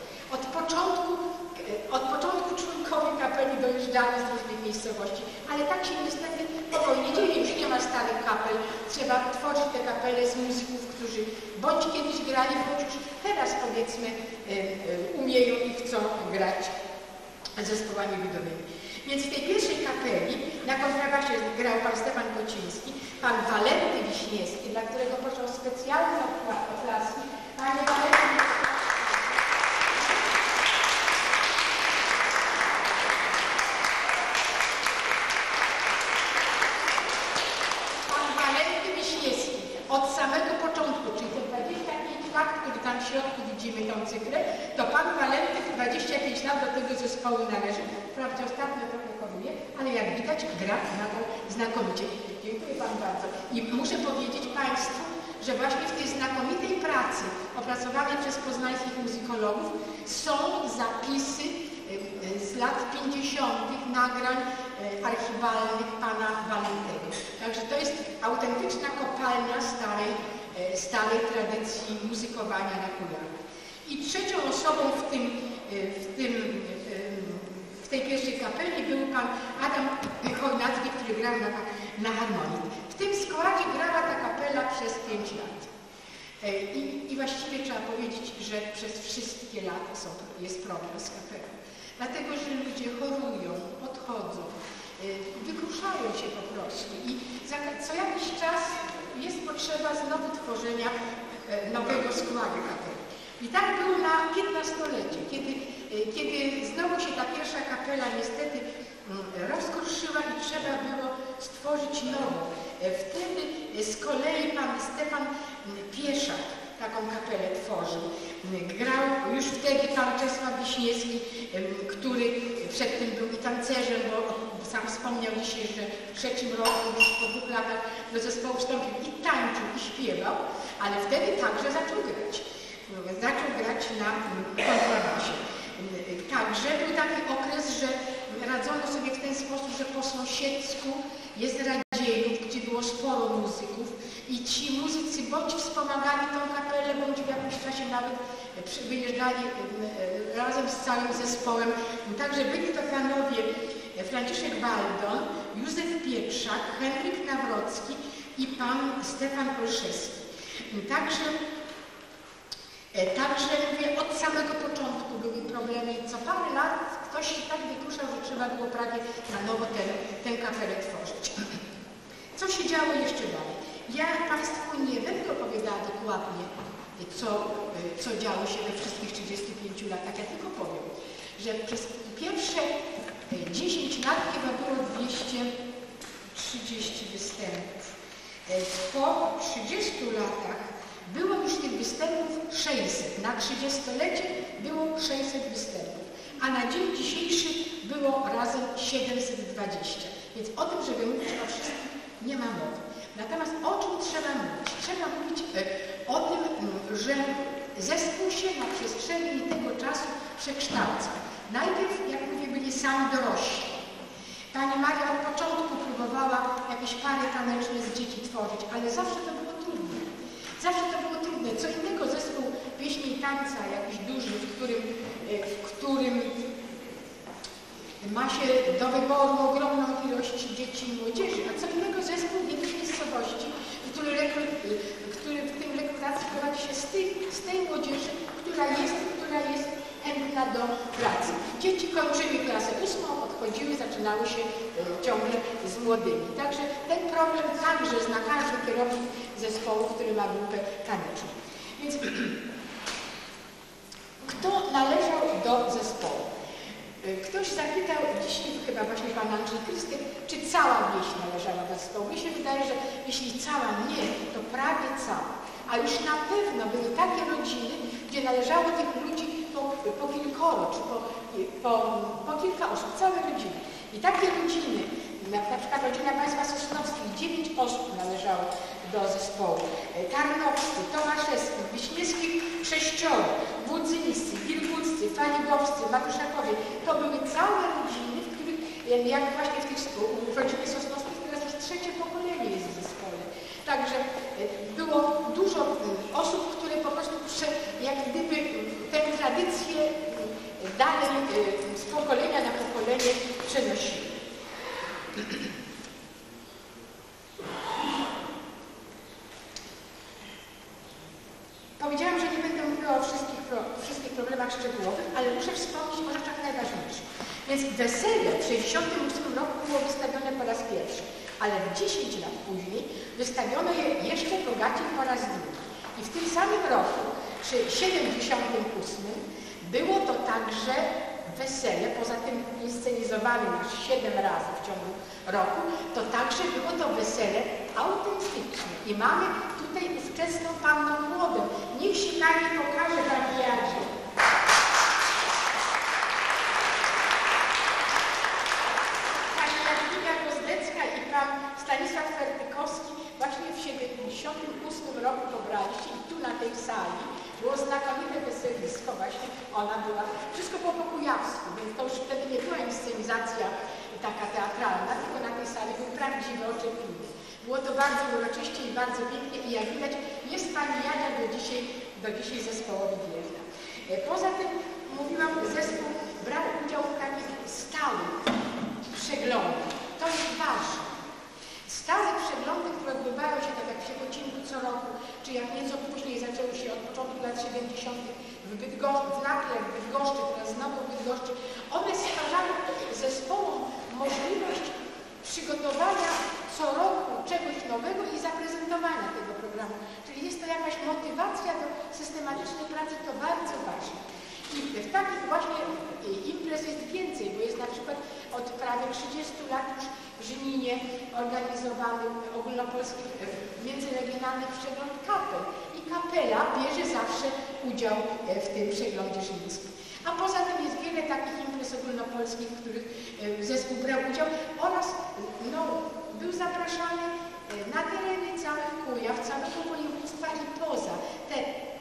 Od początku członkowie kapeli dojeżdżali z różnych miejscowości, ale tak się niestety po wojnie dzieje. Już nie ma starych kapel. Trzeba tworzyć te kapele z muzyków, którzy bądź kiedyś grali, bądź już teraz powiedzmy umieją i chcą grać z zespołami ludowymi. Więc w tej pierwszej kapeli na kontrabasie grał pan Stefan Kociński, pan Walenty Wiśniewski, dla którego proszę o specjalne oklaski. Panie Walenty, od samego początku, czyli te 25 lat, które tam w środku widzimy tą cyfrę, to pan Walenty 25 lat do tego zespołu należy. Wprawdzie ostatnio trochę choruje, ale jak widać gra nadal znakomicie. Dziękuję panu bardzo. I muszę powiedzieć państwu, że właśnie w tej znakomitej pracy opracowanej przez poznańskich muzykologów są zapisy z lat 50. nagrań archiwalnych pana Walentego. Także to jest autentyczna kopalnia starej tradycji muzykowania na kujawach. I trzecią osobą w tej pierwszej kapeli był pan Adam Chojnacki, który grał na harmonii. W tym składzie grała ta kapela przez 5 lat. I właściwie trzeba powiedzieć, że przez wszystkie lata jest problem z kapelą. Dlatego, że ludzie chorują, odchodzą, wykruszają się po prostu i co jakiś czas jest potrzeba znowu tworzenia nowego składu kapeli. I tak było na 15-lecie, kiedy znowu się ta pierwsza kapela niestety rozkruszyła i trzeba było stworzyć nową. Wtedy z kolei pan Stefan Pieszak taką kapelę tworzył. Grał już wtedy pan Czesław Wiśniewski, który przedtem był i tancerzem, bo sam wspomniał dzisiaj, że w 3. roku, już po 2 latach do zespołu wstąpił i tańczył, i śpiewał, ale wtedy także zaczął grać. Zaczął grać na kontrabasie. Także był taki okres, że radzono sobie w ten sposób, że po sąsiedzku jest Radziejów, gdzie było sporo muzyków i ci muzycy bądź wspomagali tą kapelę, bądź w jakimś czasie nawet wyjeżdżali razem z całym zespołem. Także byli to panowie Franciszek Waldon, Józef Pietrzak, Henryk Nawrocki i pan Stefan Olszewski. Także mówię, od samego początku były problemy i co parę lat ktoś się tak wykuszał, że trzeba było prawie na nowo tę kapelę tworzyć. Co się działo jeszcze dalej? Ja państwu nie będę opowiadała dokładnie, co działo się we wszystkich 35 latach. Ja tylko powiem, że przez pierwsze 10 lat chyba było 230 występów. Po 30 latach było już tych występów 600. Na 30-lecie było 600 występów, a na dzień dzisiejszy było razem 720. Więc o tym, żeby mówić o wszystkim, nie ma mowy. Natomiast o czym trzeba mówić? Trzeba mówić o tym, że zespół się na przestrzeni tego czasu przekształca. Najpierw, jak mówię, byli sami dorośli. Pani Maria od początku próbowała jakieś pary taneczne z dzieci tworzyć, ale zawsze to było trudne. Zawsze to było trudne. Co innego zespół pieśni i tańca, jakiś duży, w którym ma się do wyboru ogromną ilość dzieci i młodzieży, a co innego zespół w jednej miejscowości, który w tym rekrutacji prowadzi się z tej młodzieży, która jest chętna do pracy. Dzieci kończyły klasę 8, zaczynały się ciągle z młodymi. Także ten problem także zna każdy kierownik zespołu, który ma grupę taneczną. Więc kto należał do zespołu? Ktoś zapytał dzisiaj, chyba właśnie pan Andrzej Krystek, czy cała wieś należała do zespołu. Mi się wydaje, że jeśli cała nie, to prawie cała. A już na pewno były takie rodziny, gdzie należało tych ludzi po kilkoro, czy po kilka osób, całe rodziny. I takie rodziny, na przykład rodzina państwa Sosnowskich, 9 osób należało do zespołu. Tarnowscy, Tomaszewskich, Wiśniewskich 6, Budzyńscy, Wilguccy, Faligowscy, Matuszakowie. To były całe rodziny, w których, jak właśnie w tych rodzinie Sosnowskich, teraz już 3. pokolenie jest w zespole. Także było dużo osób, które po prostu jak gdyby tę tradycję dalej z pokolenia na pokolenie przenosiły. Powiedziałam, że nie będę mówiła o wszystkich problemach szczegółowych, ale muszę wspomnieć o rzeczach najważniejszych. Więc wesele w 1968 roku było wystawione po raz pierwszy, ale 10 lat później wystawiono je jeszcze bogaciej po raz drugi. I w tym samym roku, czy 78, było to także wesele, poza tym inscenizowanym aż 7 razy w ciągu roku, to także było to wesele autentyczne. I mamy tutaj ówczesną pannę młodą. Niech się pani pokaże, pani Jadzie. Pani Jadwiga Gozdecka i pan Stanisław Fertykowski właśnie w 78 roku pobraliście i tu na tej sali było znakomite weselisko, właśnie ona była, wszystko było po kujawsku, więc to już wtedy nie była inscenizacja taka teatralna, tylko na tej sali był prawdziwy oczepiny. Było to bardzo uroczyście i bardzo pięknie i jak widać jest pani Jadzia do dzisiaj zespołowi wierna. Poza tym, mówiłam, zespół brał udział w takich stałych przeglądach. To jest ważne. Stałe przeglądy, które odbywały się tak jak w Świebodzinku co roku, czy jak nieco później zaczęły się od początku lat 70. w Nakle, w Bydgoszczy, teraz znowu w Bydgoszczy, one stwarzały zespołom możliwość przygotowania co roku czegoś nowego i zaprezentowania tego programu. Czyli jest to jakaś motywacja do systematycznej pracy, to bardzo ważne. I w takich właśnie imprez jest więcej, bo jest na przykład od prawie 30 lat już w Żninie organizowany ogólnopolskich, międzyregionalnych przegląd kapel. I kapela bierze zawsze udział w tym przeglądzie żnińskim. A poza tym jest wiele takich imprez ogólnopolskich, w których zespół brał udział oraz był zapraszany na tereny całych Kujaw, całego województwa i poza te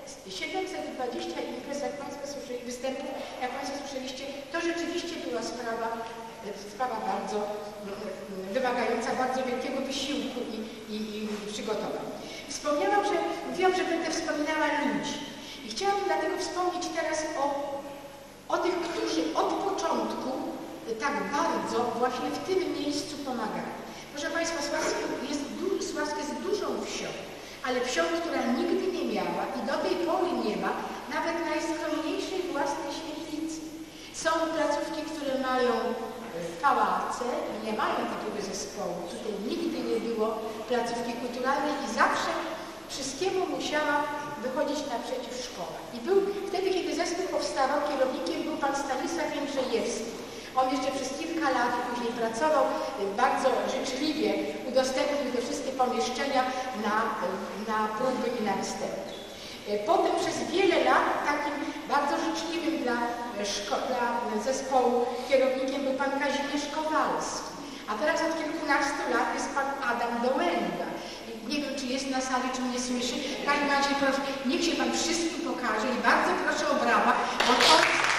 720 imprez, jak Państwo słyszeli, występów, jak Państwo słyszeliście, to rzeczywiście była sprawa bardzo wymagająca bardzo wielkiego wysiłku i przygotowań. Mówiłam, że będę wspominała ludzi. I chciałabym dlatego wspomnieć teraz o tych, którzy od początku tak bardzo właśnie w tym miejscu pomagali. Proszę Państwa, Sławsk jest dużą wsią, ale wsią, która nigdy nie miała i do tej pory nie ma nawet najskromniejszej własnej świetlicy. Są placówki, które mają pałace i nie mają takiego zespołu. Tutaj nigdy nie było placówki kulturalnej i zawsze wszystkiemu musiała wychodzić naprzeciw szkoła. I był wtedy, kiedy zespół powstawał, kierownikiem był pan Stanisław Jędrzejewski. On jeszcze przez kilka lat później pracował, bardzo życzliwie udostępnił te wszystkie pomieszczenia na próby i na występy. Potem przez wiele lat takim bardzo życzliwym dla zespołu kierownikiem był pan Kazimierz Kowalski. A teraz od kilkunastu lat jest pan Adam Dołęga. Nie wiem, czy jest na sali, czy mnie słyszy. W każdym razie proszę, niech się pan wszystkim pokaże i bardzo proszę o brawa, bo to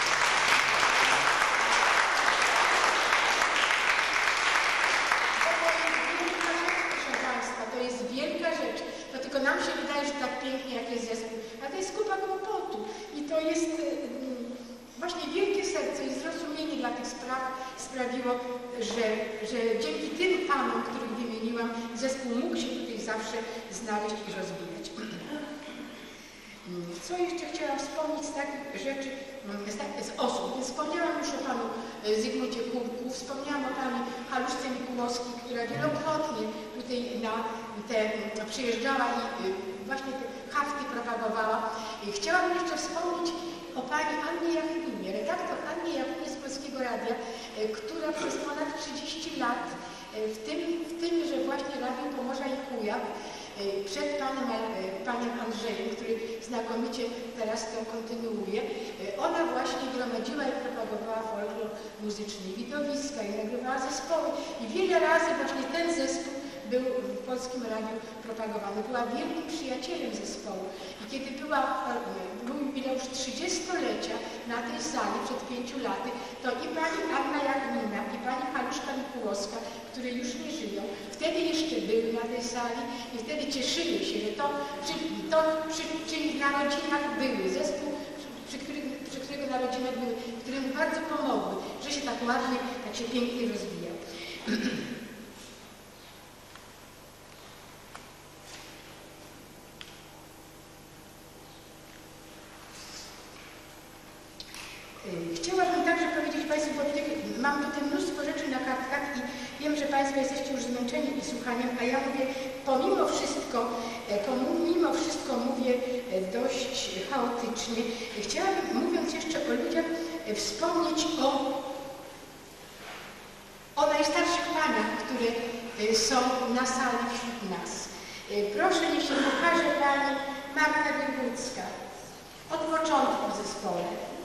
jest wielka rzecz. To tylko nam się wydaje, że tak pięknie jak jest zespół, ale to jest kupa kłopotu i to jest właśnie wielkie serce i zrozumienie dla tych spraw sprawiło, że dzięki tym panom, których wymieniłam, zespół mógł się tutaj zawsze znaleźć i rozwijać. Co jeszcze chciałam wspomnieć z takich rzeczy, z osób? Wspomniałam już o panu Zygmuncie Kurku, wspomniałam o panu Haluszce Mikułowskiej, która wielokrotnie tutaj przyjeżdżała i właśnie te hafty propagowała. Chciałabym jeszcze wspomnieć o pani Annie Jachninie, redaktor Annie Jachninie z Polskiego Radia, która przez ponad 30 lat w tym, że właśnie Radio Pomorza i Kujaw, przed panem Andrzejem, który znakomicie teraz to kontynuuje, ona właśnie gromadziła i propagowała folklor muzyczny, widowiska i nagrywała zespoły. I wiele razy właśnie ten zespół był w Polskim Radiu propagowany. Była wielkim przyjacielem zespołu. I kiedy był jubileusz 30-lecia na tej sali przed 5 laty, to i pani Anna Jachnina, i pani Haluszka Mikułowska, które już nie żyją, wtedy jeszcze były na tej sali i wtedy cieszyły się, że przy ich narodzinach były. Zespół, przy którego narodzinach były, które mu bardzo pomogły, że się tak ładnie, tak się pięknie rozwijał. Chciałabym także powiedzieć Państwu, bo mam tutaj mnóstwo rzeczy na kartkach i wiem, że Państwo jesteście już zmęczeni i słuchaniem, a ja mówię, pomimo wszystko mówię dość chaotycznie. Chciałabym, mówiąc jeszcze o ludziach, wspomnieć o najstarszych paniach, które są na sali wśród nas. Proszę, niech się pokaże pani Magda Wiegucka. Od początku w zespole.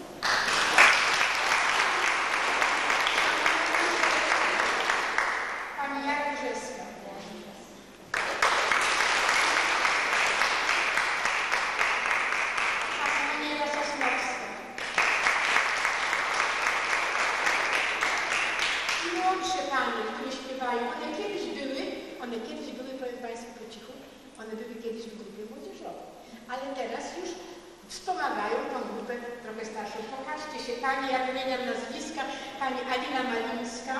Pani Jana Brzeska. Pani Aniela Sosnowska. I młodsze panie, które śpiewają, one kiedyś były, powiem Państwu po cichu, one były kiedyś w grupie młodzieżowej, ale teraz już wspomagają tą grupę trochę starszą. Pokażcie się, pani, ja wymieniam nazwiska, pani Alina Malińska,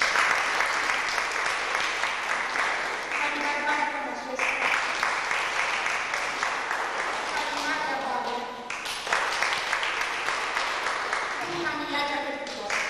pani Barbara Tomaszewska, pani Maria Babel i pani Jadzia Berkowska.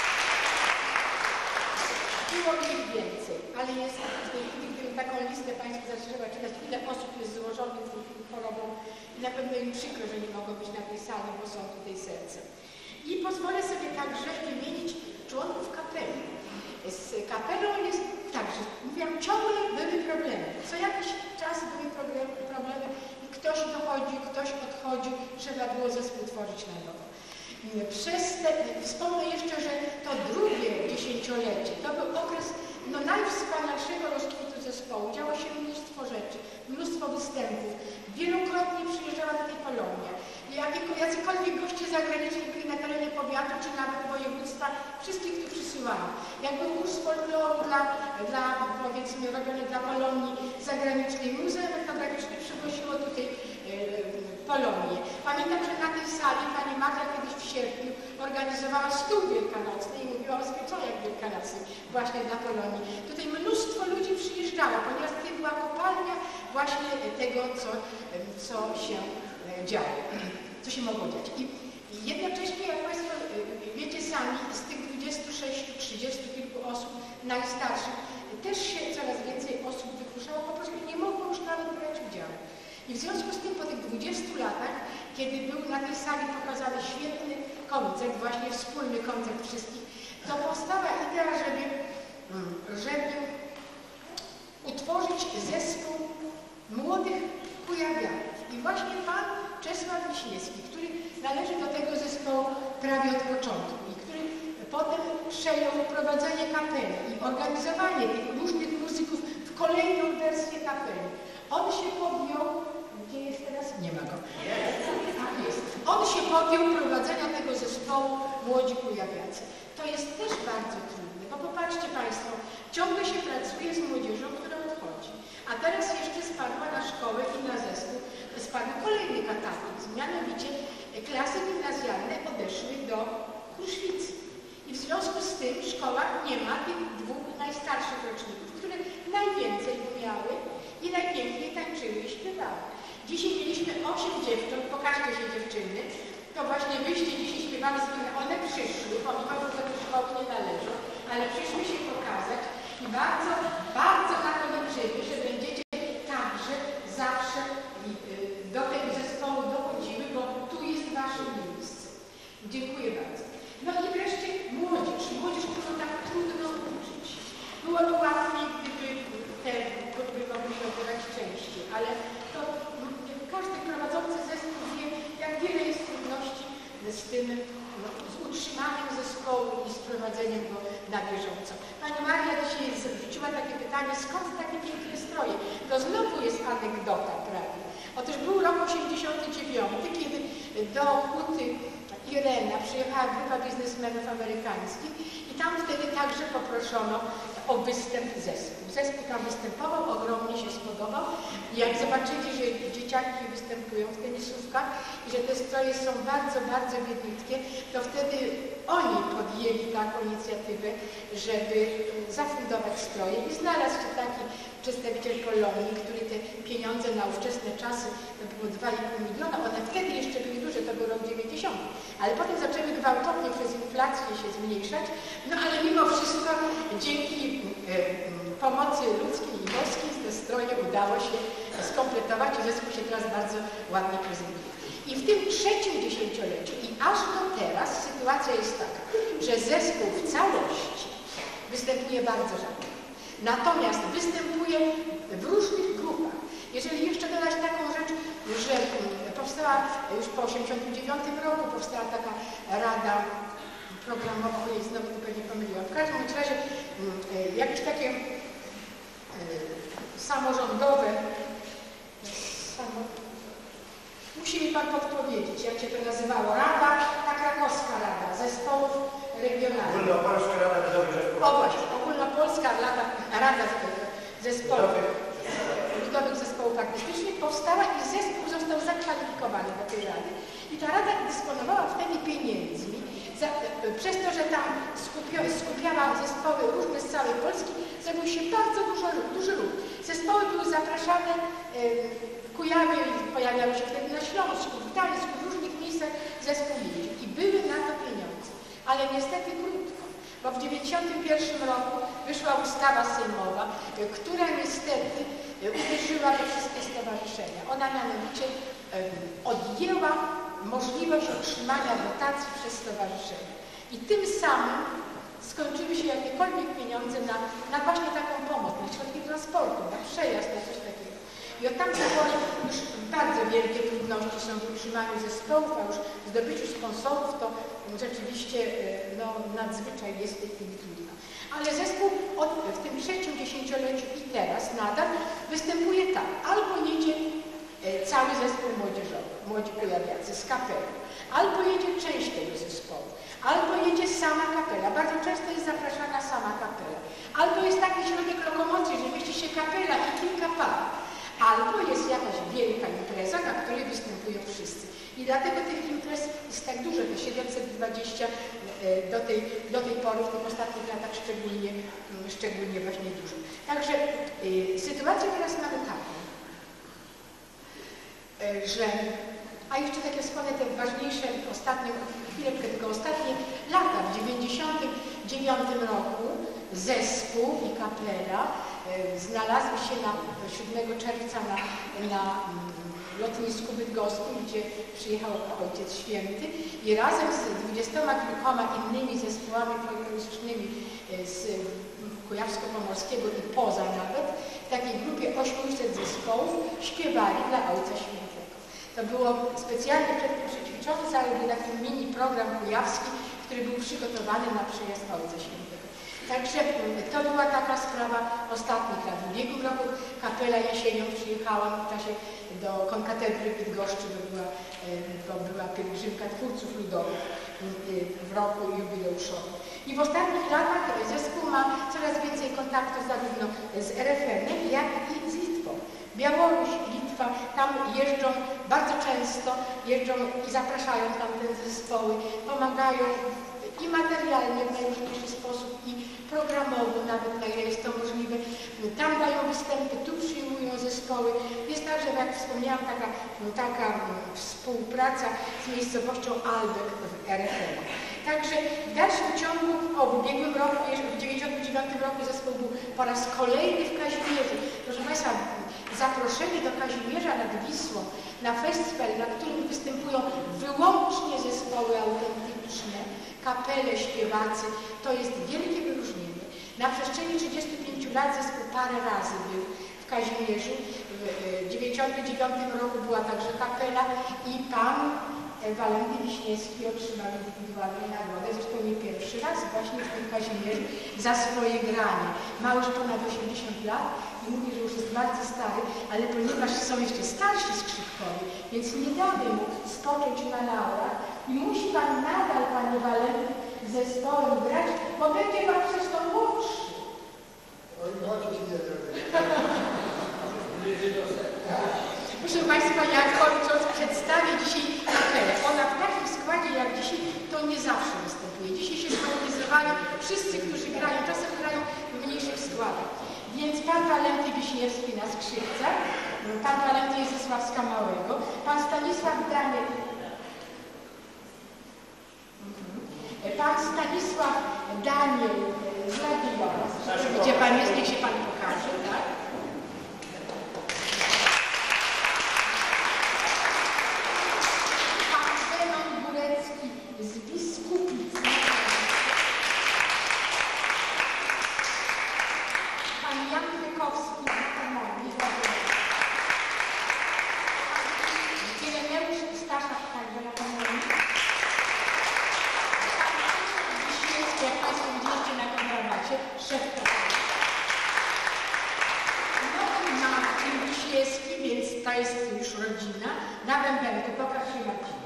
Było ich więcej, ale jest gdybym taką listę Państwu zaczęła czytać, ile osób jest złożonych z tą chorobą i na pewno im przykro, że nie mogą być na tej sali, bo są tutaj sercem. I pozwolę sobie także wymienić członków kapeli. Z kapelą jest tak, że mówiłam, ciągle były problemy. Co jakiś czas były problemy i ktoś dochodził, ktoś odchodził, trzeba było zespół tworzyć na nowo. Wspomnę jeszcze, że to drugie dziesięciolecie to był okres najwspanialszego rozkwitu zespołu. Działo się mnóstwo rzeczy, mnóstwo występów. Wielokrotnie przyjeżdżała tutaj Polonia. Jacykolwiek goście zagraniczni byli na terenie powiatu czy nawet województwa, wszystkich tu przysyłano. Jak był kurs folkloru powiedzmy robiony dla Polonii zagranicznej, Muzeum Etnograficzne przywoziło tutaj Polonię. Pamiętam, że na tej sali pani Magda kiedyś w sierpniu organizowała stół wielkanocny i mówiła o spieczeniach wielkanocnych właśnie dla Polonii. Tutaj mnóstwo ludzi przyjeżdżało, ponieważ tutaj była kopalnia właśnie tego, co się działo, co się mogło dziać. I jednocześnie, jak Państwo wiecie sami, z tych 26-30 kilku osób najstarszych też się coraz więcej osób wykruszało, po prostu nie mogło już nawet brać udziału. I w związku z tym po tych 20 latach, kiedy był na tej sali pokazany świetny koncert, właśnie wspólny koncert wszystkich, to powstała idea, żeby utworzyć zespół młodych kujawianów. I właśnie pan Czesław Wiśniewski, który należy do tego zespołu prawie od początku i który potem przejął prowadzenie kapeli i organizowanie tych różnych muzyków w kolejną wersję kapeli. On się podjął, gdzie jest teraz? Nie ma go. Jest. On się podjął prowadzenia tego zespołu Młodzi Kujawiacy. To jest też bardzo trudne, bo popatrzcie Państwo, ciągle się pracuje z młodzieżą, która odchodzi. A teraz jeszcze spadła na szkołę i na zespół, spadł kolejny kataklizm, mianowicie klasy gimnazjalne odeszły do Kruszwicy. I w związku z tym szkoła nie ma tych dwóch najstarszych roczników, które najwięcej umiały i najpiękniej tańczyły i śpiewały. Dzisiaj mieliśmy 8 dziewcząt, pokażcie się dziewczyny, to właśnie wyście dzisiaj śpiewały z nimi, one przyszły, pomimo że do tej szkoły nie należą, ale przyszły się pokazać prowadzeniem go na bieżąco. Pani Maria dzisiaj zwróciła takie pytanie, skąd takie piękne stroje? To znowu jest anegdota prawie. Otóż był rok 89, kiedy do Huty Irena przyjechała grupa biznesmenów amerykańskich i tam wtedy także poproszono o występ zespół. Zespół tam występował, ogromnie się spodobał i jak zobaczyli, że dzieciaki występują w tenisówkach i że te stroje są bardzo, bardzo biednickie, to wtedy oni podjęli taką inicjatywę, żeby zafundować stroje i znalazł się taki przedstawiciel Polonii, który te pieniądze na ówczesne czasy, to było 2,5 miliona, one wtedy jeszcze były duże, to był rok 90, ale potem zaczęły gwałtownie przez inflację się zmniejszać, no ale mimo wszystko dzięki pomocy ludzkiej i boskiej te stroje udało się skompletować i zespół się teraz bardzo ładnie prezentuje. I w tym trzecim dziesięcioleciu i aż do teraz sytuacja jest taka, że zespół w całości występuje bardzo rzadko. Natomiast występuje w różnych grupach. Jeżeli jeszcze dodać taką rzecz, że powstała już po 1989 roku, powstała taka rada programowa, ojej, znowu to pewnie pomyliłam. W każdym razie jakieś takie samorządowe, musi mi Pan podpowiedzieć, jak się to nazywało. Rada, ta krakowska rada zespołów regionalnych. Ogólnopolska Rada Budowy Zespołów. O właśnie, Ogólnopolska Rada Zespołów, Ludowych Zespołów Artystycznych powstała i zespół został zakwalifikowany do tej rady. I ta rada dysponowała wtedy pieniędzmi, przez to, że tam skupiała zespoły różne z całej Polski, zrobił się bardzo duży ruch. Zespoły były zapraszane w Kujawie, pojawiały się wtedy na Śląsku, w Gdańsku, w różnych miejscach zespół jeździł i były na to pieniądze. Ale niestety krótko, bo w 1991 roku wyszła ustawa sejmowa, która niestety uderzyła we wszystkie stowarzyszenia. Ona mianowicie odjęła możliwość otrzymania dotacji przez stowarzyszenia. I tym samym skończyły się jakiekolwiek pieniądze na właśnie taką pomoc, na środki transportu, na przejazd, na coś takiego. I od tamtej pory już bardzo wielkie trudności są w utrzymaniu zespołów, a już w zdobyciu sponsorów to rzeczywiście no, nadzwyczaj jest w tej chwili trudno. Ale zespół w tym trzecim dziesięcioleciu i teraz nadal występuje tak, albo jedzie cały zespół młodzieżowy, młodzi kujawiacy z kapelą, albo jedzie część tego zespołu, albo jedzie sama kapela, bardzo często jest zapraszana sama kapela, albo jest taki środek lokomocji, że mieści się kapela i kilka par, albo jest jakaś wielka impreza, na której występują wszyscy. I dlatego tych imprez jest tak dużo, te 720 do tej pory, w tych ostatnich latach szczególnie właśnie dużo. Także sytuację teraz mamy taką, że, a jeszcze takie wspomnę te ważniejsze, ostatnie, chwileczkę tylko ostatnie lata, w 1999 roku zespół i kapela znalazły się 7 czerwca na lotnisku bydgoskim, gdzie przyjechał Ojciec Święty i razem z 20 kilkoma innymi zespołami folklorystycznymi z Kujawsko-Pomorskiego i poza nawet, w takiej grupie 800 zespołów śpiewali dla Ojca Świętego. To było specjalnie przed tym przećwiczony, cały był taki mini program kujawski, który był przygotowany na przyjazd Ojca Świętego. Także to była taka sprawa ostatnich lat. W ubiegłym roku kapela jesienią przyjechała w czasie do konkatedry Bydgoszczy, bo była pielgrzymka twórców ludowych w roku jubileuszowym. I w ostatnich latach zespół ma coraz więcej kontaktów zarówno z RFN-em, jak i z Litwą. Białoruś, Litwa, tam jeżdżą bardzo często, jeżdżą i zapraszają tam te zespoły, pomagają i materialnie w najróżniejszy sposób, i programowo nawet, na ile jest to możliwe. Tam dają występy, tu przyjmują zespoły. Jest także, jak wspomniałam, taka współpraca z miejscowością Albek w RFN. Także w dalszym ciągu, w ubiegłym roku, w 1999 roku zespół był po raz kolejny w Kazimierzu. Proszę Państwa, zaproszenie do Kazimierza nad Wisłą na festiwal, na którym występują wyłącznie zespoły autentyczne, kapele, śpiewacy, to jest wielkie wyróżnienie. Na przestrzeni 35 lat zespół parę razy był w Kazimierzu. W 1999 roku była także kapela i pan Walenty Wiśniewski otrzymał indywidualną nagrodę, zresztą nie pierwszy raz, właśnie w tym Kazimierzu za swoje granie. Ma już ponad 80 lat i mówi, że już jest bardzo stary, ale ponieważ są jeszcze starsi skrzypkowie, więc nie damy mu spocząć na laurach i musi pan nadal, panie Walenty, z zespołem grać, bo będzie pan przez to młodszy. Oj, chodź, nie Proszę Państwa, ja kończąc przedstawię dzisiaj kapelę. Ona w takim składzie jak dzisiaj to nie zawsze występuje. Dzisiaj się zorganizowali wszyscy, którzy grają, czasem grają w mniejszych składach. Więc pan Walenty Wiśniewski na skrzypcach, pan Walenty jest ze Sławska Małego, pan Stanisław Daniel, pan Stanisław Daniel z Radia. Gdzie pan jest, niech się pan pokaże, tak? Z Biskupic. Pan Jan Wykowski z Harmonii. Ireneusz Staszak także na Harmonii. Wiśniewski, jak Państwo widzieliście na kontrabacie, szef kapeli. No i Marcin Wiśniewski, więc to jest już rodzina. Na bębenku, pokaż się Marcin.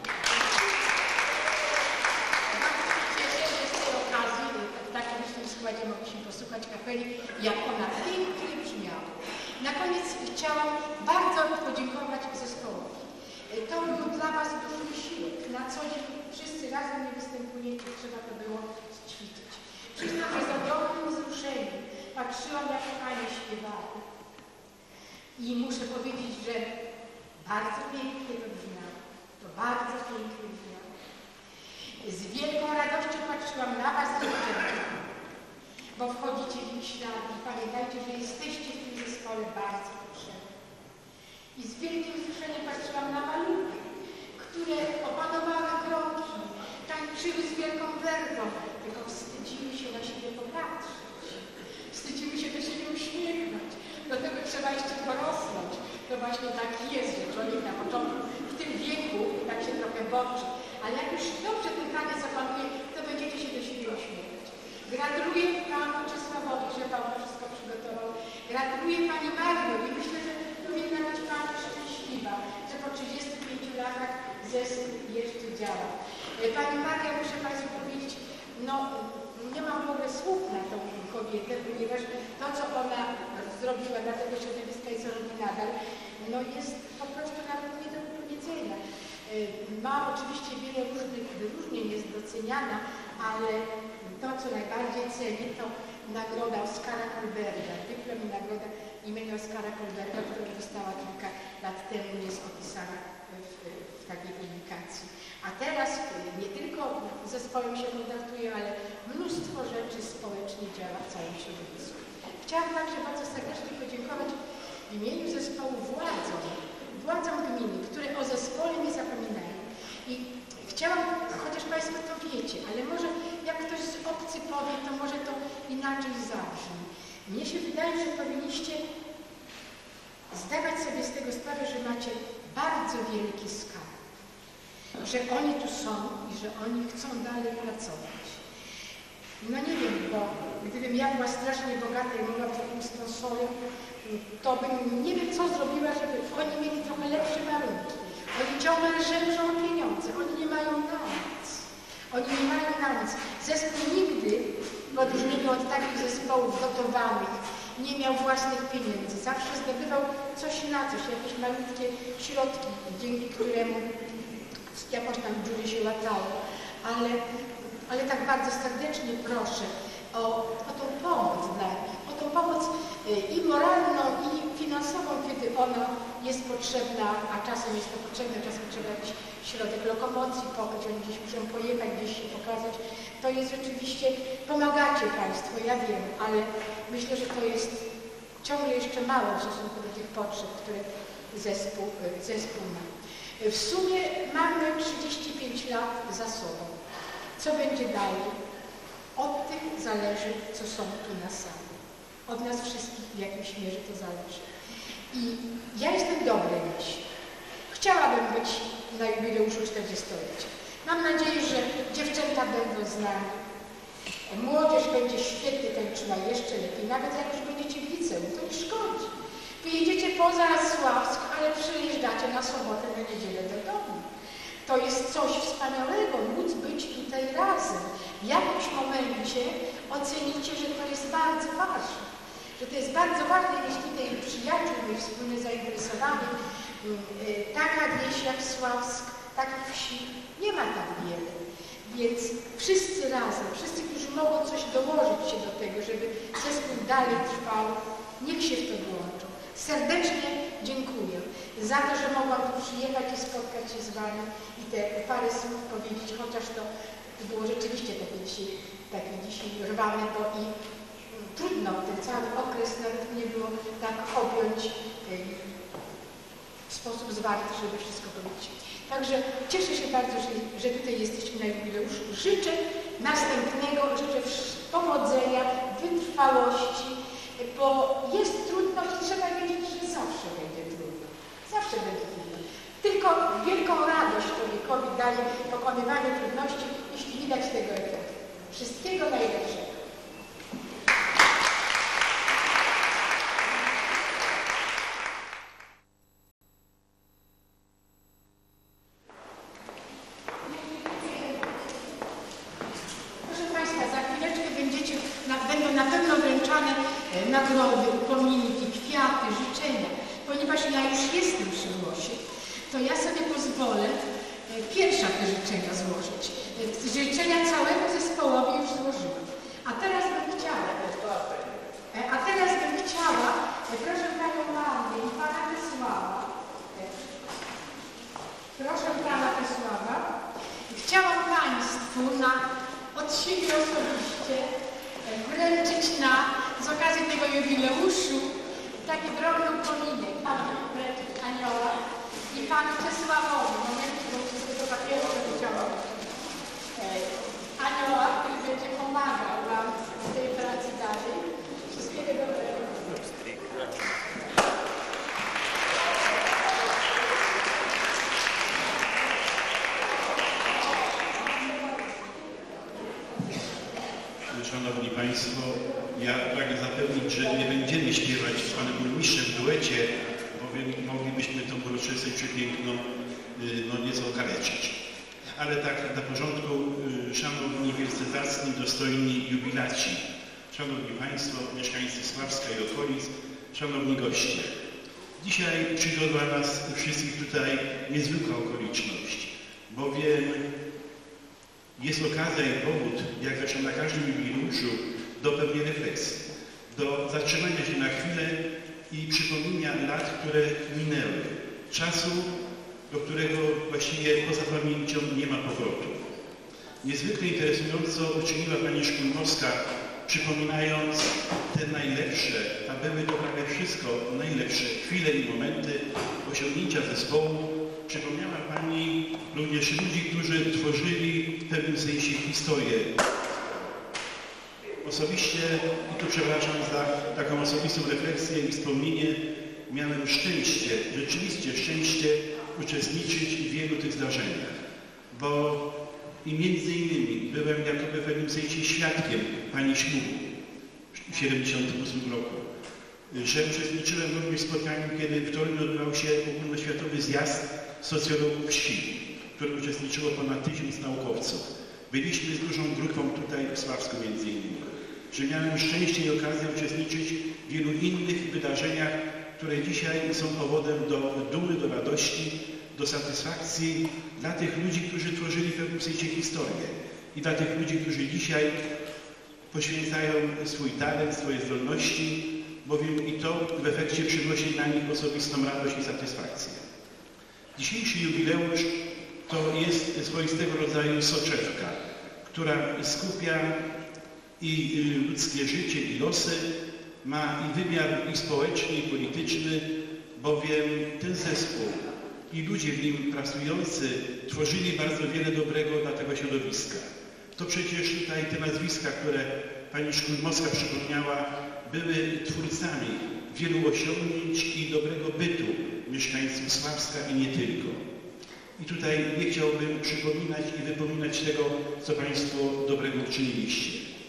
W takim składzie mogliśmy posłuchać kapeli, jak ona pięknie brzmiała. Na koniec chciałam bardzo podziękować zespołowi. To był dla Was duży wysiłek. Na co dzień wszyscy razem nie występujecie, trzeba to było ćwiczyć. Przyznam, że z ogromnym wzruszeniem patrzyłam, jak Panie śpiewały. I muszę powiedzieć, że bardzo pięknie to brzmiało. To bardzo pięknie brzmiało. Z wielką radością patrzyłam na Was, dziewczęta, bo wchodzicie w ich ślad i pamiętajcie, że jesteście w tym zespole bardzo potrzebni. I z wielkim wzruszeniem patrzyłam na maluchy, które opanowały kroki, tańczyły z wielką werdą, tylko wstydziły się na siebie popatrzeć. Wstydziły się do siebie uśmiechnąć. Do tego trzeba jeszcze porosnąć. To właśnie tak jest, że człowiek na początku, w tym wieku, tak się trochę boczy. Ale jak już dobrze ten taniec opanuje, to będziecie się do siebie uśmiechać. Gratuluję Panu Czesławowi, że Pan to wszystko przygotował. Gratuluję Pani Magdo i myślę, że powinna być Pani szczęśliwa, że po 35 latach zespół jeszcze działa. Pani Maria, muszę Państwu powiedzieć, no nie mam w ogóle słów na tą kobietę, ponieważ to, co ona zrobiła dla tego środowiska i co robi nadal, no jest po prostu nawet nie do powiedzenia. Ma oczywiście wiele różnych wyróżnień, jest doceniana, ale to, co najbardziej ceni, to nagroda Oskara Kolberga, dyplom i nagroda imienia Oskara Kolberga, która została kilka lat temu, jest opisana w takiej publikacji. A teraz nie tylko zespołem się kontaktuje, ale mnóstwo rzeczy społecznie działa w całym środowisku. Chciałam także bardzo serdecznie podziękować w imieniu zespołu władzom gminy, które o zespole nie zapominają. I chciałam, chociaż Państwo to wiecie, ale może jak ktoś z obcy powie, to może to inaczej zabrzmi. Mnie się wydaje, że powinniście zdawać sobie z tego sprawę, że macie bardzo wielki skarb. Że oni tu są i że oni chcą dalej pracować. No nie wiem, bo gdybym ja była strasznie bogata i mogła być takim sponsorem, to bym nie wiem, co zrobiła, żeby oni mieli trochę lepsze warunki. Oni ciągle żężą o pieniądze, oni nie mają na nic. Oni nie mają na nic. Zespół nigdy, w odróżnieniu od takich zespołów dotowanych, nie miał własnych pieniędzy. Zawsze zdobywał coś na coś, jakieś malutkie środki, dzięki któremu jakoś tam w dziurze się latało. Ale tak bardzo serdecznie proszę o tą pomoc dla nich, o tą pomoc i moralną, i finansową, kiedy ona jest potrzebna, a czasem jest to potrzebne, czasem trzeba jakiś środek lokomocji pokryć, oni gdzieś muszą pojechać, gdzieś się pokazać. To jest rzeczywiście, pomagacie Państwo, ja wiem, ale myślę, że to jest ciągle jeszcze mało w stosunku do tych potrzeb, które zespół ma. W sumie mamy 35 lat za sobą. Co będzie dalej? Od tych zależy, co są tu na sali. Od nas wszystkich w jakimś mierze to zależy. I ja jestem dobrej myśli. Chciałabym być na jubileuszu 40-lecia. Mam nadzieję, że dziewczęta będą z nami. skończyła jeszcze lepiej. Nawet jak już będziecie w liceum, to nie szkodzi. Wyjedziecie poza Sławsk, ale przyjeżdżacie na sobotę, na niedzielę do domu. To jest coś wspaniałego, móc być tutaj razem. W jakimś momencie ocenicie, że to jest bardzo ważne. Że to jest bardzo ważne mieć tutaj przyjaciół, mieć wspólne zainteresowanie. Taka wieś jak Sławsk, takich wsi nie ma tak wiele. Więc wszyscy razem, wszyscy, którzy mogą coś dołożyć się do tego, żeby zespół dalej trwał, niech się w to włączą. Serdecznie dziękuję za to, że mogłam tu przyjechać i spotkać się z Wami i te parę słów powiedzieć, chociaż to było rzeczywiście takie dzisiaj rwane, bo i trudno ten cały okres nawet nie było tak objąć w sposób zwarty, żeby wszystko powiedzieć. Także cieszę się bardzo, że tutaj jesteśmy na jubileuszu. Życzę następnego, życzę powodzenia, wytrwałości, bo jest trudno i trzeba wiedzieć, że zawsze będzie trudno. Zawsze będzie trudno. Tylko wielką radość człowiekowi daje pokonywanie trudności, jeśli widać tego efektu. Wszystkiego najlepszego. Będą na pewno wręczane nagrody, upominki, kwiaty, życzenia. Ponieważ ja już jestem przy głosie, to ja sobie pozwolę pierwsza te życzenia złożyć. Życzenia całemu zespołowi już złożyłam. A teraz bym chciała, proszę Panią Marię i Pana Czesława, proszę Pana Czesława, chciałam Państwu od siebie osobiście wręczyć z okazji tego jubileuszu taki drobny upominek. Panu wręczyć Anioła i Panu Czesławowi, momencie, bo sobie to papieru powiedziałam. Anioła, który będzie pomagał Wam w tej pracy dalej. Wszystkiego dobrego. Szanowni Państwo, ja pragnę zapewnić, że nie będziemy śpiewać z Panem Burmistrzem w duecie, bowiem moglibyśmy tą uroczystość przepiękną nieco okaleczyć. Ale tak na porządku, szanowni wielce zacni, dostojni jubilaci, szanowni Państwo, mieszkańcy Sławska i okolic, szanowni goście. Dzisiaj przywiodła nas wszystkich tutaj niezwykła okoliczność, bowiem jest okazja i powód, jak zresztą na każdym jubileuszu, do pewnej refleksji, do zatrzymania się na chwilę i przypomnienia lat, które minęły, czasu, do którego właściwie poza pamięcią nie ma powrotu. Niezwykle interesująco uczyniła Pani Szkulmowska, przypominając te najlepsze, a były to prawie wszystko najlepsze chwile i momenty osiągnięcia zespołu. Przypomniała Pani również ludzi, którzy tworzyli w pewnym sensie historię. Osobiście, i tu przepraszam za taką osobistą refleksję i wspomnienie, miałem szczęście, rzeczywiście szczęście uczestniczyć w wielu tych zdarzeniach, bo i między innymi byłem jakoby w pewnym sensie świadkiem Pani ślubu w 1978 roku, że uczestniczyłem również w spotkaniu, kiedy w Toruniu odbywał się ogólnoświatowy zjazd socjologów wsi, w którym uczestniczyło ponad 1000 naukowców. Byliśmy z dużą grupą tutaj w Sławsku między innymi, że miałem szczęście i okazję uczestniczyć w wielu innych wydarzeniach, które dzisiaj są powodem do dumy, do radości, do satysfakcji dla tych ludzi, którzy tworzyli w pewnym sensie historię i dla tych ludzi, którzy dzisiaj poświęcają swój talent, swoje zdolności, bowiem i to w efekcie przynosi dla nich osobistą radość i satysfakcję. Dzisiejszy jubileusz to jest swoistego rodzaju soczewka, która skupia i ludzkie życie, i losy, ma i wymiar i społeczny, i polityczny, bowiem ten zespół i ludzie w nim pracujący tworzyli bardzo wiele dobrego dla tego środowiska. To przecież tutaj te nazwiska, które Pani Szkulmowska przypomniała, były twórcami wielu osiągnięć i dobrego bytu mieszkańców Sławska i nie tylko. I tutaj nie chciałbym przypominać i wypominać tego, co Państwo dobrego uczyniliście.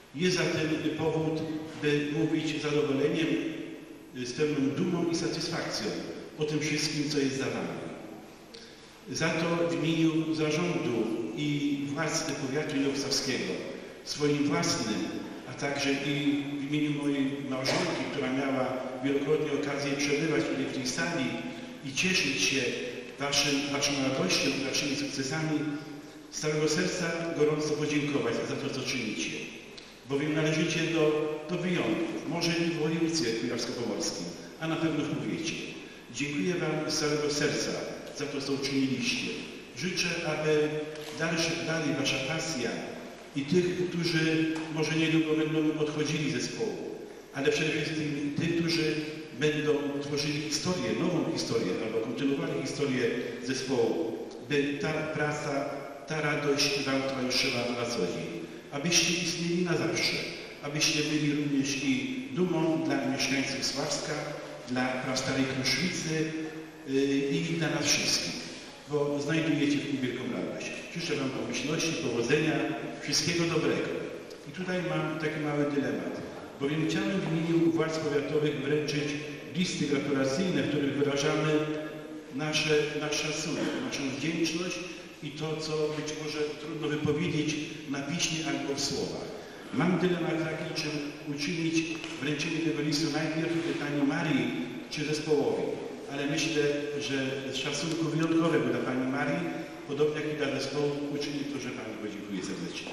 Jest zatem powód, by mówić z zadowoleniem, z pełną dumą i satysfakcją o tym wszystkim, co jest za Wami. Za to w imieniu zarządu i władz powiatu inowrocławskiego, swoim własnym, a także i w imieniu mojej małżonki, która miała wielokrotnie okazję przebywać tutaj w tej sali i cieszyć się Waszą radością i Waszymi sukcesami, z całego serca gorąco podziękować za to, co czynicie. Bowiem należycie do wyjątków, może nie w województwie kujawsko-pomorskim, a na pewno w powiecie. Dziękuję Wam z całego serca za to, co uczyniliście. Życzę, aby dalej Wasza pasja i tych, którzy może niedługo będą odchodzili z zespołu, ale przede wszystkim tych, którzy będą tworzyli historię, nową historię, albo kontynuowali historię zespołu, by ta praca, ta radość Wam towarzyszyła na co dzień. Abyście istnieli na zawsze, abyście byli również i dumą dla mieszkańców Sławska, dla prastarej Kruszwicy i dla nas wszystkich, bo znajdujecie w tym wielką radość. Życzę Wam pomyślności, powodzenia, wszystkiego dobrego. I tutaj mam taki mały dylemat, bowiem chciałem w imieniu władz powiatowych wręczyć listy gratulacyjne, w których wyrażamy nasz szacunek, naszą wdzięczność i to, co być może trudno wypowiedzieć na piśmie albo w słowach. Mam dylemat taki, czy uczynić wręczenie tego listu najpierw Pani Marii czy zespołowi, ale myślę, że z szacunku wyjątkowego dla Pani Marii, podobnie jak i dla zespołu, uczynię to, że Pani podziękuję serdecznie.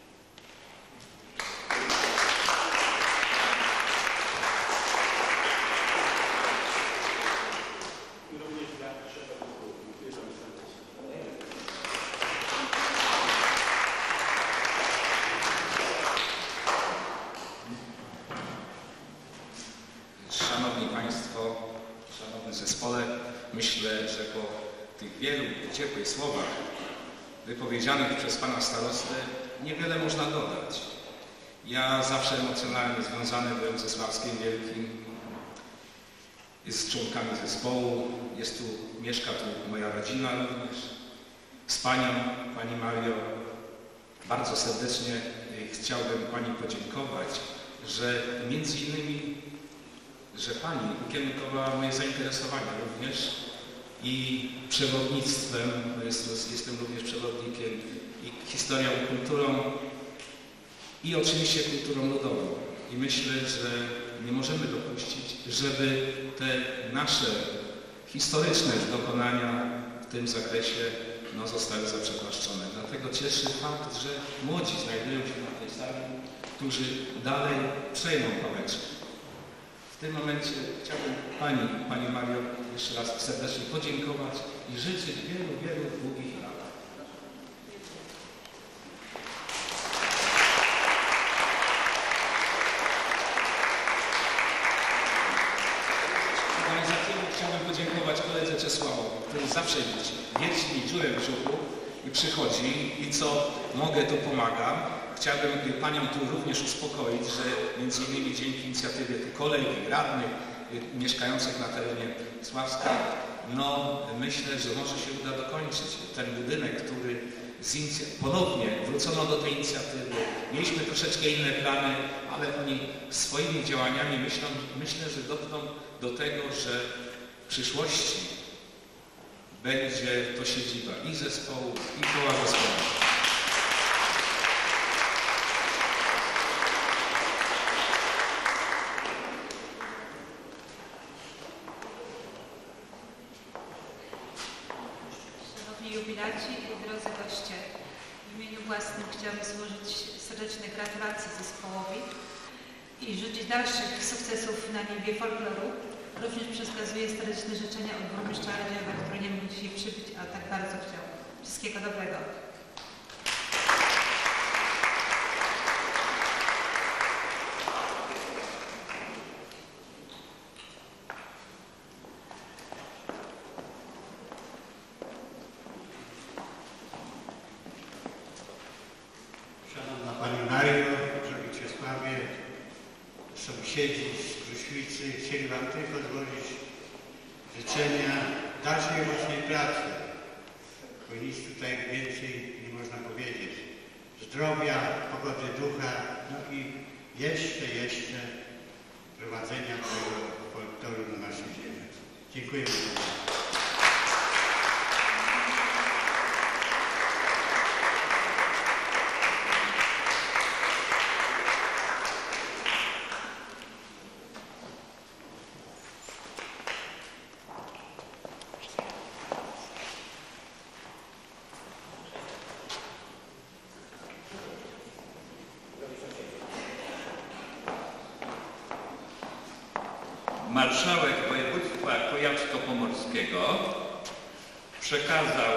Szanowni Państwo, szanowny zespole, myślę, że po tych wielu ciepłych słowach wypowiedzianych przez Pana Starostę niewiele można dodać. Ja zawsze emocjonalnie związany byłem ze Sławskiem Wielkim, z członkami zespołu, mieszka tu moja rodzina również, z Panią, Pani Mario. Bardzo serdecznie chciałbym Pani podziękować, że między innymi że Pani ukierunkowała moje zainteresowania również i przewodnictwem, jestem również przewodnikiem i historią, kulturą i oczywiście kulturą ludową. I myślę, że nie możemy dopuścić, żeby te nasze historyczne dokonania w tym zakresie zostały zaprzepaszczone. Dlatego cieszy fakt, że młodzi znajdują się na tej sali, którzy dalej przejmą pałeczkę. W tym momencie chciałbym Pani Mario jeszcze raz serdecznie podziękować i życzyć wielu, wielu długich lat. Organizacyjnie chciałbym podziękować koledze Czesławowi, który zawsze wierci mi dziurę w brzuchu i przychodzi i co mogę, to pomagam. Chciałbym Panią tu również uspokoić, że między innymi dzięki inicjatywie kolegów, radnych mieszkających na terenie Sławska, myślę, że może się uda dokończyć ten budynek, który ponownie wrócono do tej inicjatywy. Mieliśmy troszeczkę inne plany, ale oni swoimi działaniami myślę, że dotkną do tego, że w przyszłości będzie to siedziba i zespołu, i koła gospodarczego. Jubilaci i drodzy goście, w imieniu własnym chciałabym złożyć serdeczne gratulacje zespołowi i życzyć dalszych sukcesów na niebie folkloru. Również przekazuję serdeczne życzenia od burmistrza Radziewa, który nie mógł dzisiaj przybyć, a tak bardzo chciał. Wszystkiego dobrego. Sąsiedzi z Kruszwicy chcieli Wam tylko złożyć życzenia dalszej mocnej pracy, bo nic tutaj więcej nie można powiedzieć. Zdrowia, pogody ducha, i jeszcze prowadzenia tego folkloru na naszym ziemi. Dziękuję bardzo. Marszałek województwa kujawsko-pomorskiego przekazał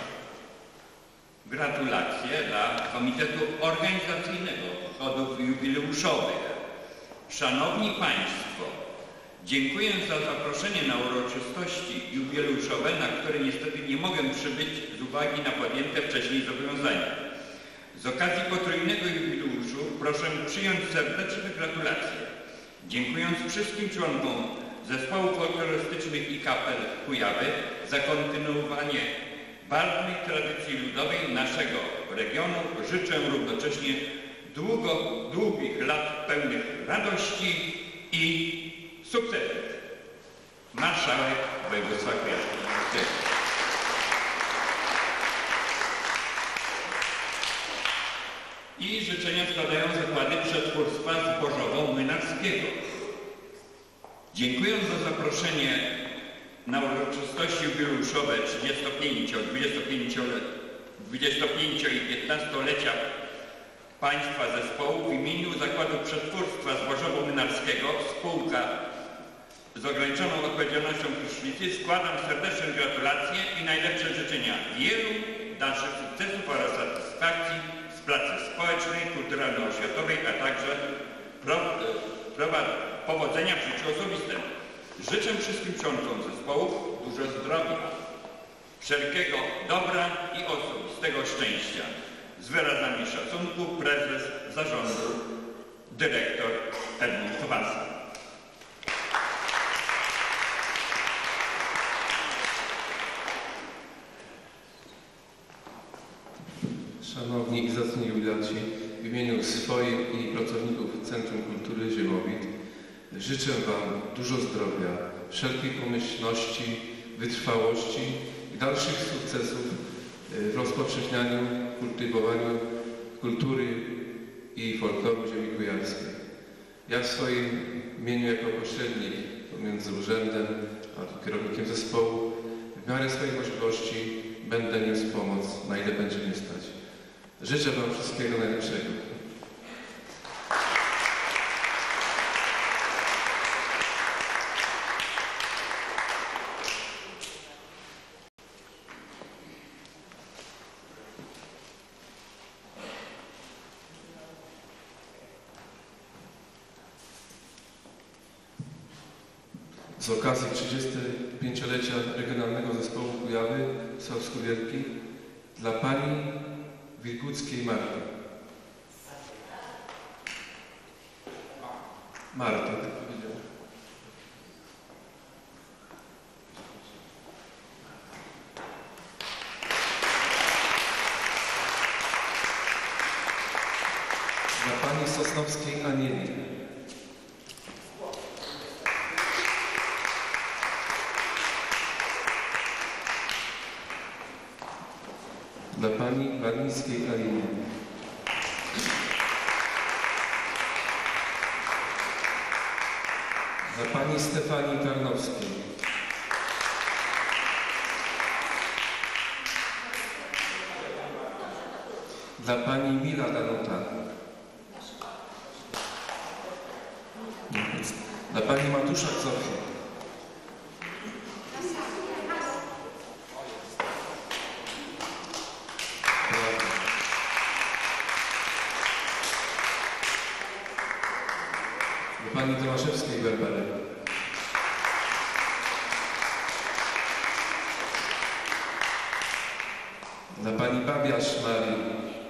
gratulacje dla Komitetu Organizacyjnego Obchodów Jubileuszowych. Szanowni Państwo, dziękuję za zaproszenie na uroczystości jubileuszowe, na które niestety nie mogę przybyć z uwagi na podjęte wcześniej zobowiązania. Z okazji potrójnego jubileuszu proszę przyjąć serdeczne gratulacje. Dziękując wszystkim członkom zespołów folklorystycznych i kapel Kujawy za kontynuowanie barwnej tradycji ludowej naszego regionu, życzę równocześnie długich lat pełnych radości i sukcesów. Marszałek województwa kujawskiego. I życzenia składają zakłady przetwórstwa zbożowo-młynarskiego. Dziękując za zaproszenie na uroczystości jubileuszowe 25 i 15-lecia Państwa zespołu w imieniu Zakładu Przetwórstwa Zbożowo-Młynarskiego spółka z ograniczoną odpowiedzialnością Kruszwicy składam serdeczne gratulacje i najlepsze życzenia wielu dalszych sukcesów oraz satysfakcji z pracy społecznej, kulturalno-oświatowej, a także powodzenia w życiu osobistym. Życzę wszystkim członkom zespołów dużo zdrowia, wszelkiego dobra i osobistego szczęścia. Z wyrazami szacunku prezes zarządu, dyrektor Edmund Kowalski. Szanowni i zacni jubilaci, w imieniu swoim i pracowników Centrum Kultury Ziemowit życzę Wam dużo zdrowia, wszelkiej pomyślności, wytrwałości i dalszych sukcesów w rozpowszechnianiu, kultywowaniu kultury i folkloru ziemi kujawskiej. Ja w swoim imieniu jako pośrednik pomiędzy urzędem a kierownikiem zespołu w miarę swoich możliwości będę niósł pomoc, na ile będzie mnie stać. Życzę Wam wszystkiego najlepszego. Z okazji 35-lecia Regionalnego Zespołu Kujawy w Sławsku Wielkim dla Pani Wilkuckiej Marty. Marta, tak powiedziałem. Dla Pani Sosnowskiej Anieli. Dla Pani Walińskiej Aliny. Dla Pani Stefanii Tarnowskiej. Dla Pani Mila Danuta. Dla Pani Matuszak Zofia. Pani Tomaszewskiej Barbary. Dla Pani Babiarz Marii.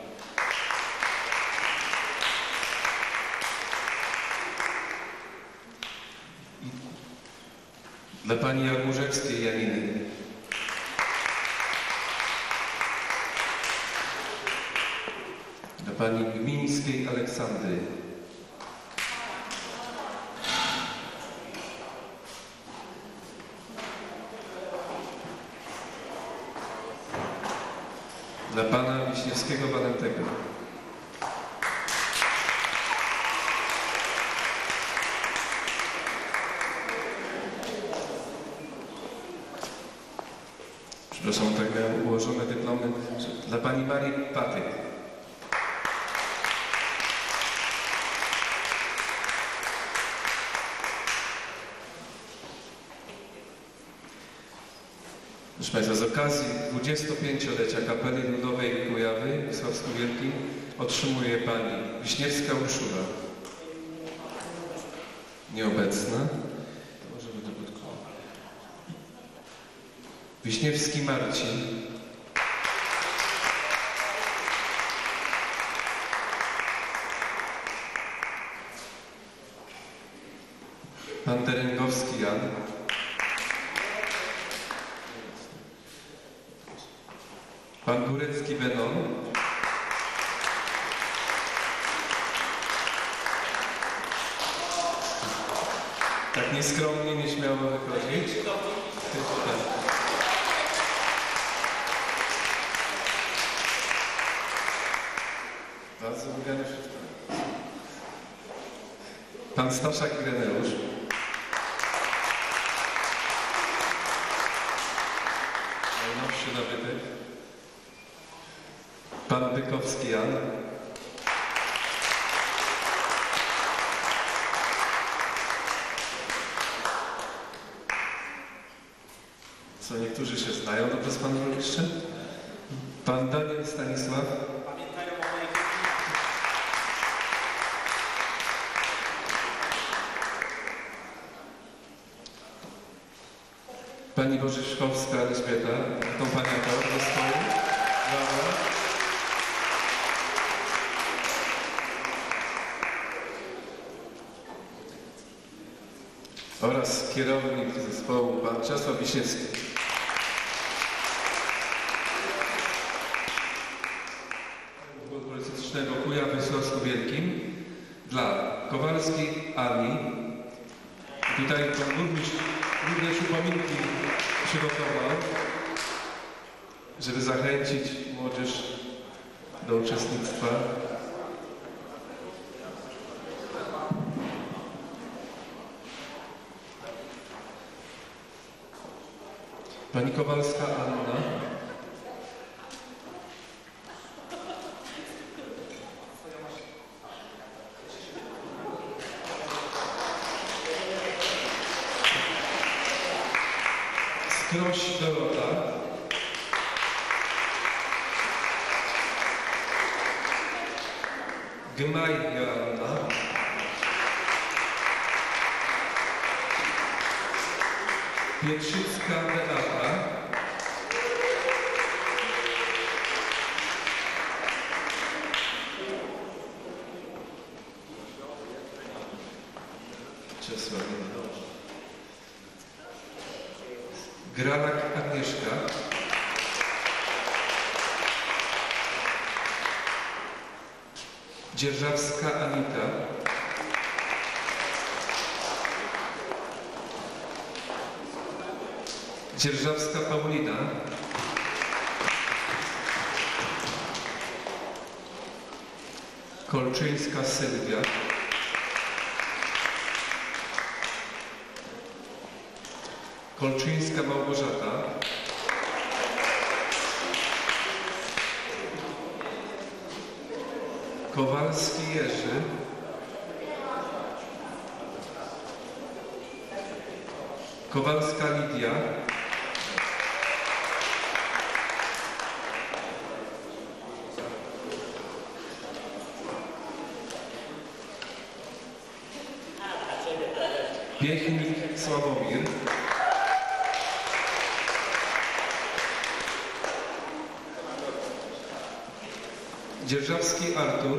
Dla Pani Jarmużewskiej Janiny. Dla Pani Gmińskiej Aleksandry. Dla pana Wiśniewskiego Walentego. Przepraszam, tak miałem ułożone dyplomy. Dla pani Marii Patyk. Proszę Państwa, z okazji 25-lecia Kapeli Ludowej Kujawy w Sławsku Wielkim otrzymuje pani Wiśniewska Urszula. Nieobecna. To może będę podkładał. Wiśniewski Marcin. Pan Terengowski Jan. Pan Górecki Benon. Tak nieskromnie, nieśmiało wychodzić. Bardzo wygrany wszystko. Pan Staszak Ireneusz. Najnowszy nabytek. Pan Bykowski Jan. Co niektórzy się znają dobrze z panem burmistrzem? Pan Daniel Stanisław. Pani Bożyszkowska Elżbieta, akompaniator zespołu. Brawo. Oraz kierownik zespołu, pan Czesław Wiśniewski. Politycznego Kujawy w Sławsku Wielkim dla Kowalskiej Ani. Tutaj pan burmistrz również upominki przygotował, żeby zachęcić młodzież do uczestnictwa. Pani Kowalska Anna. Skroś Dorota. Gmaj Joanna. Pietrzycka Beata. Czesław. Granak Agnieszka. Dzierżawska Anita. Dzierżawska Paulina. Kolczyńska Sylwia. Kolczyńska Małgorzata. Kowalski Jerzy. Kowalska Lidia. Piechnik Sławomir. Dzierżawski Artur.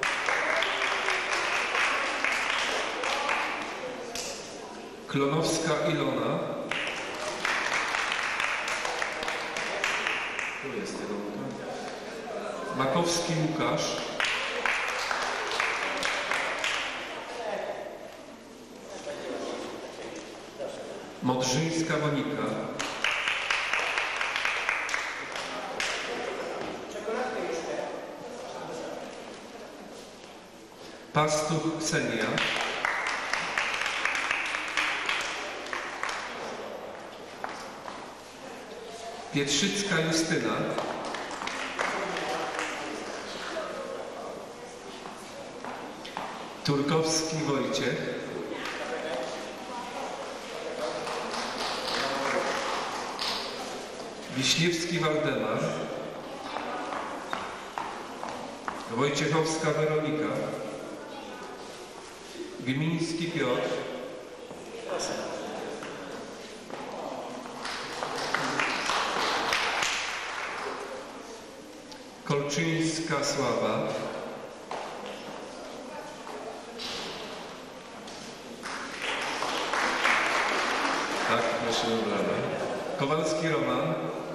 Klonowska Ilona. Tu jest Ilona. Makowski Łukasz. Modrzyńska Monika. Pastuch Ksenia, Pietrzycka Justyna, Turkowski Wojciech, Wiśniewski Waldemar, Wojciechowska Weronika, Gmiński Piotr, Kolczyńska Sława, tak, proszę ubrane, Kowalski Roman,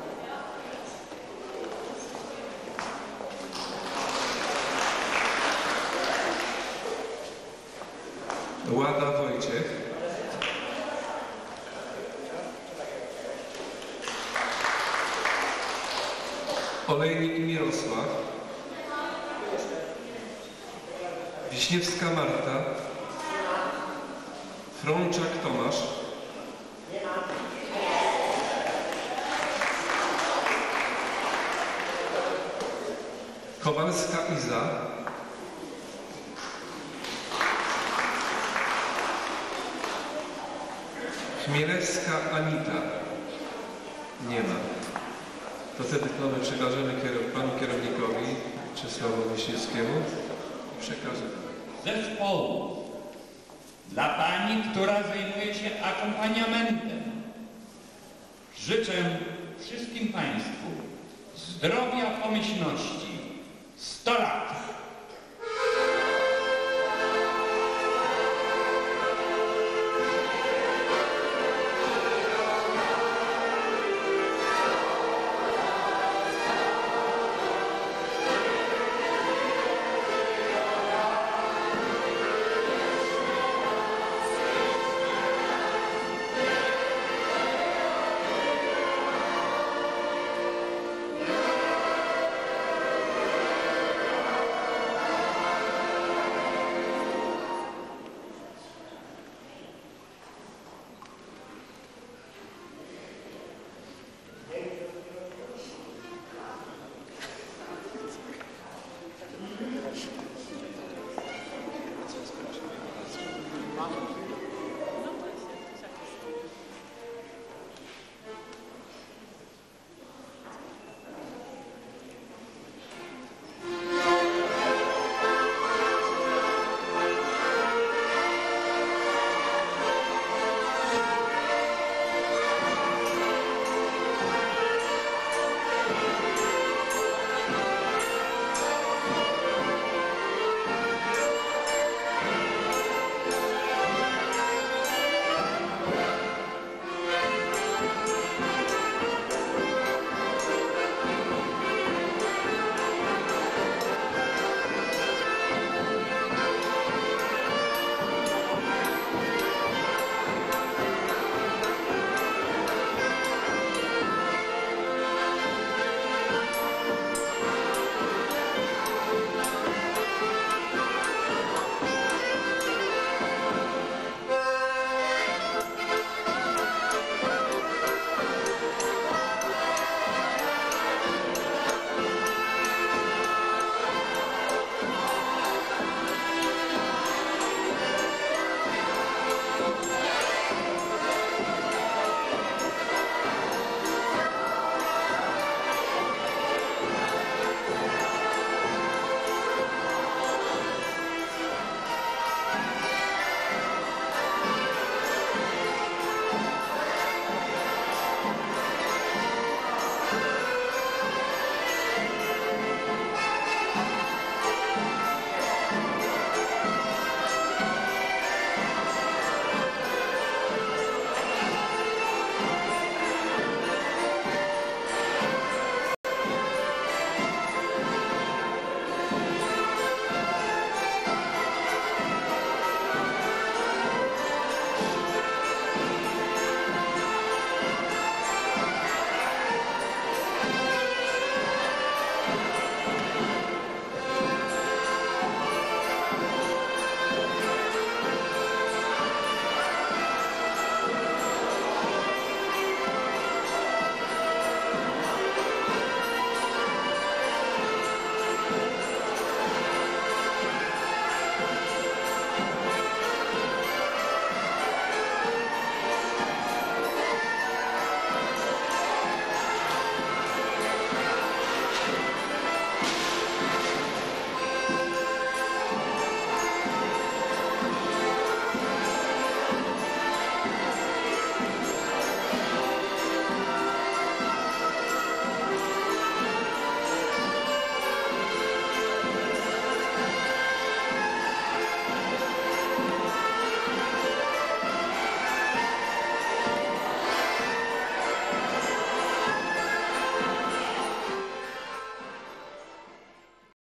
Łada Wojciech, Olejnik Mirosław, Wiśniewska Marta, Frączak Tomasz, Kowalska Iza, Chmielewska Anita. Nie ma. To te dyplomy przekażemy panu kierownikowi Czesławowi Wiśniewskiemu i przekażemy. Zespołu dla pani, która zajmuje się akompaniamentem. Życzę wszystkim państwu zdrowia, pomyślności. 100 lat! Mamy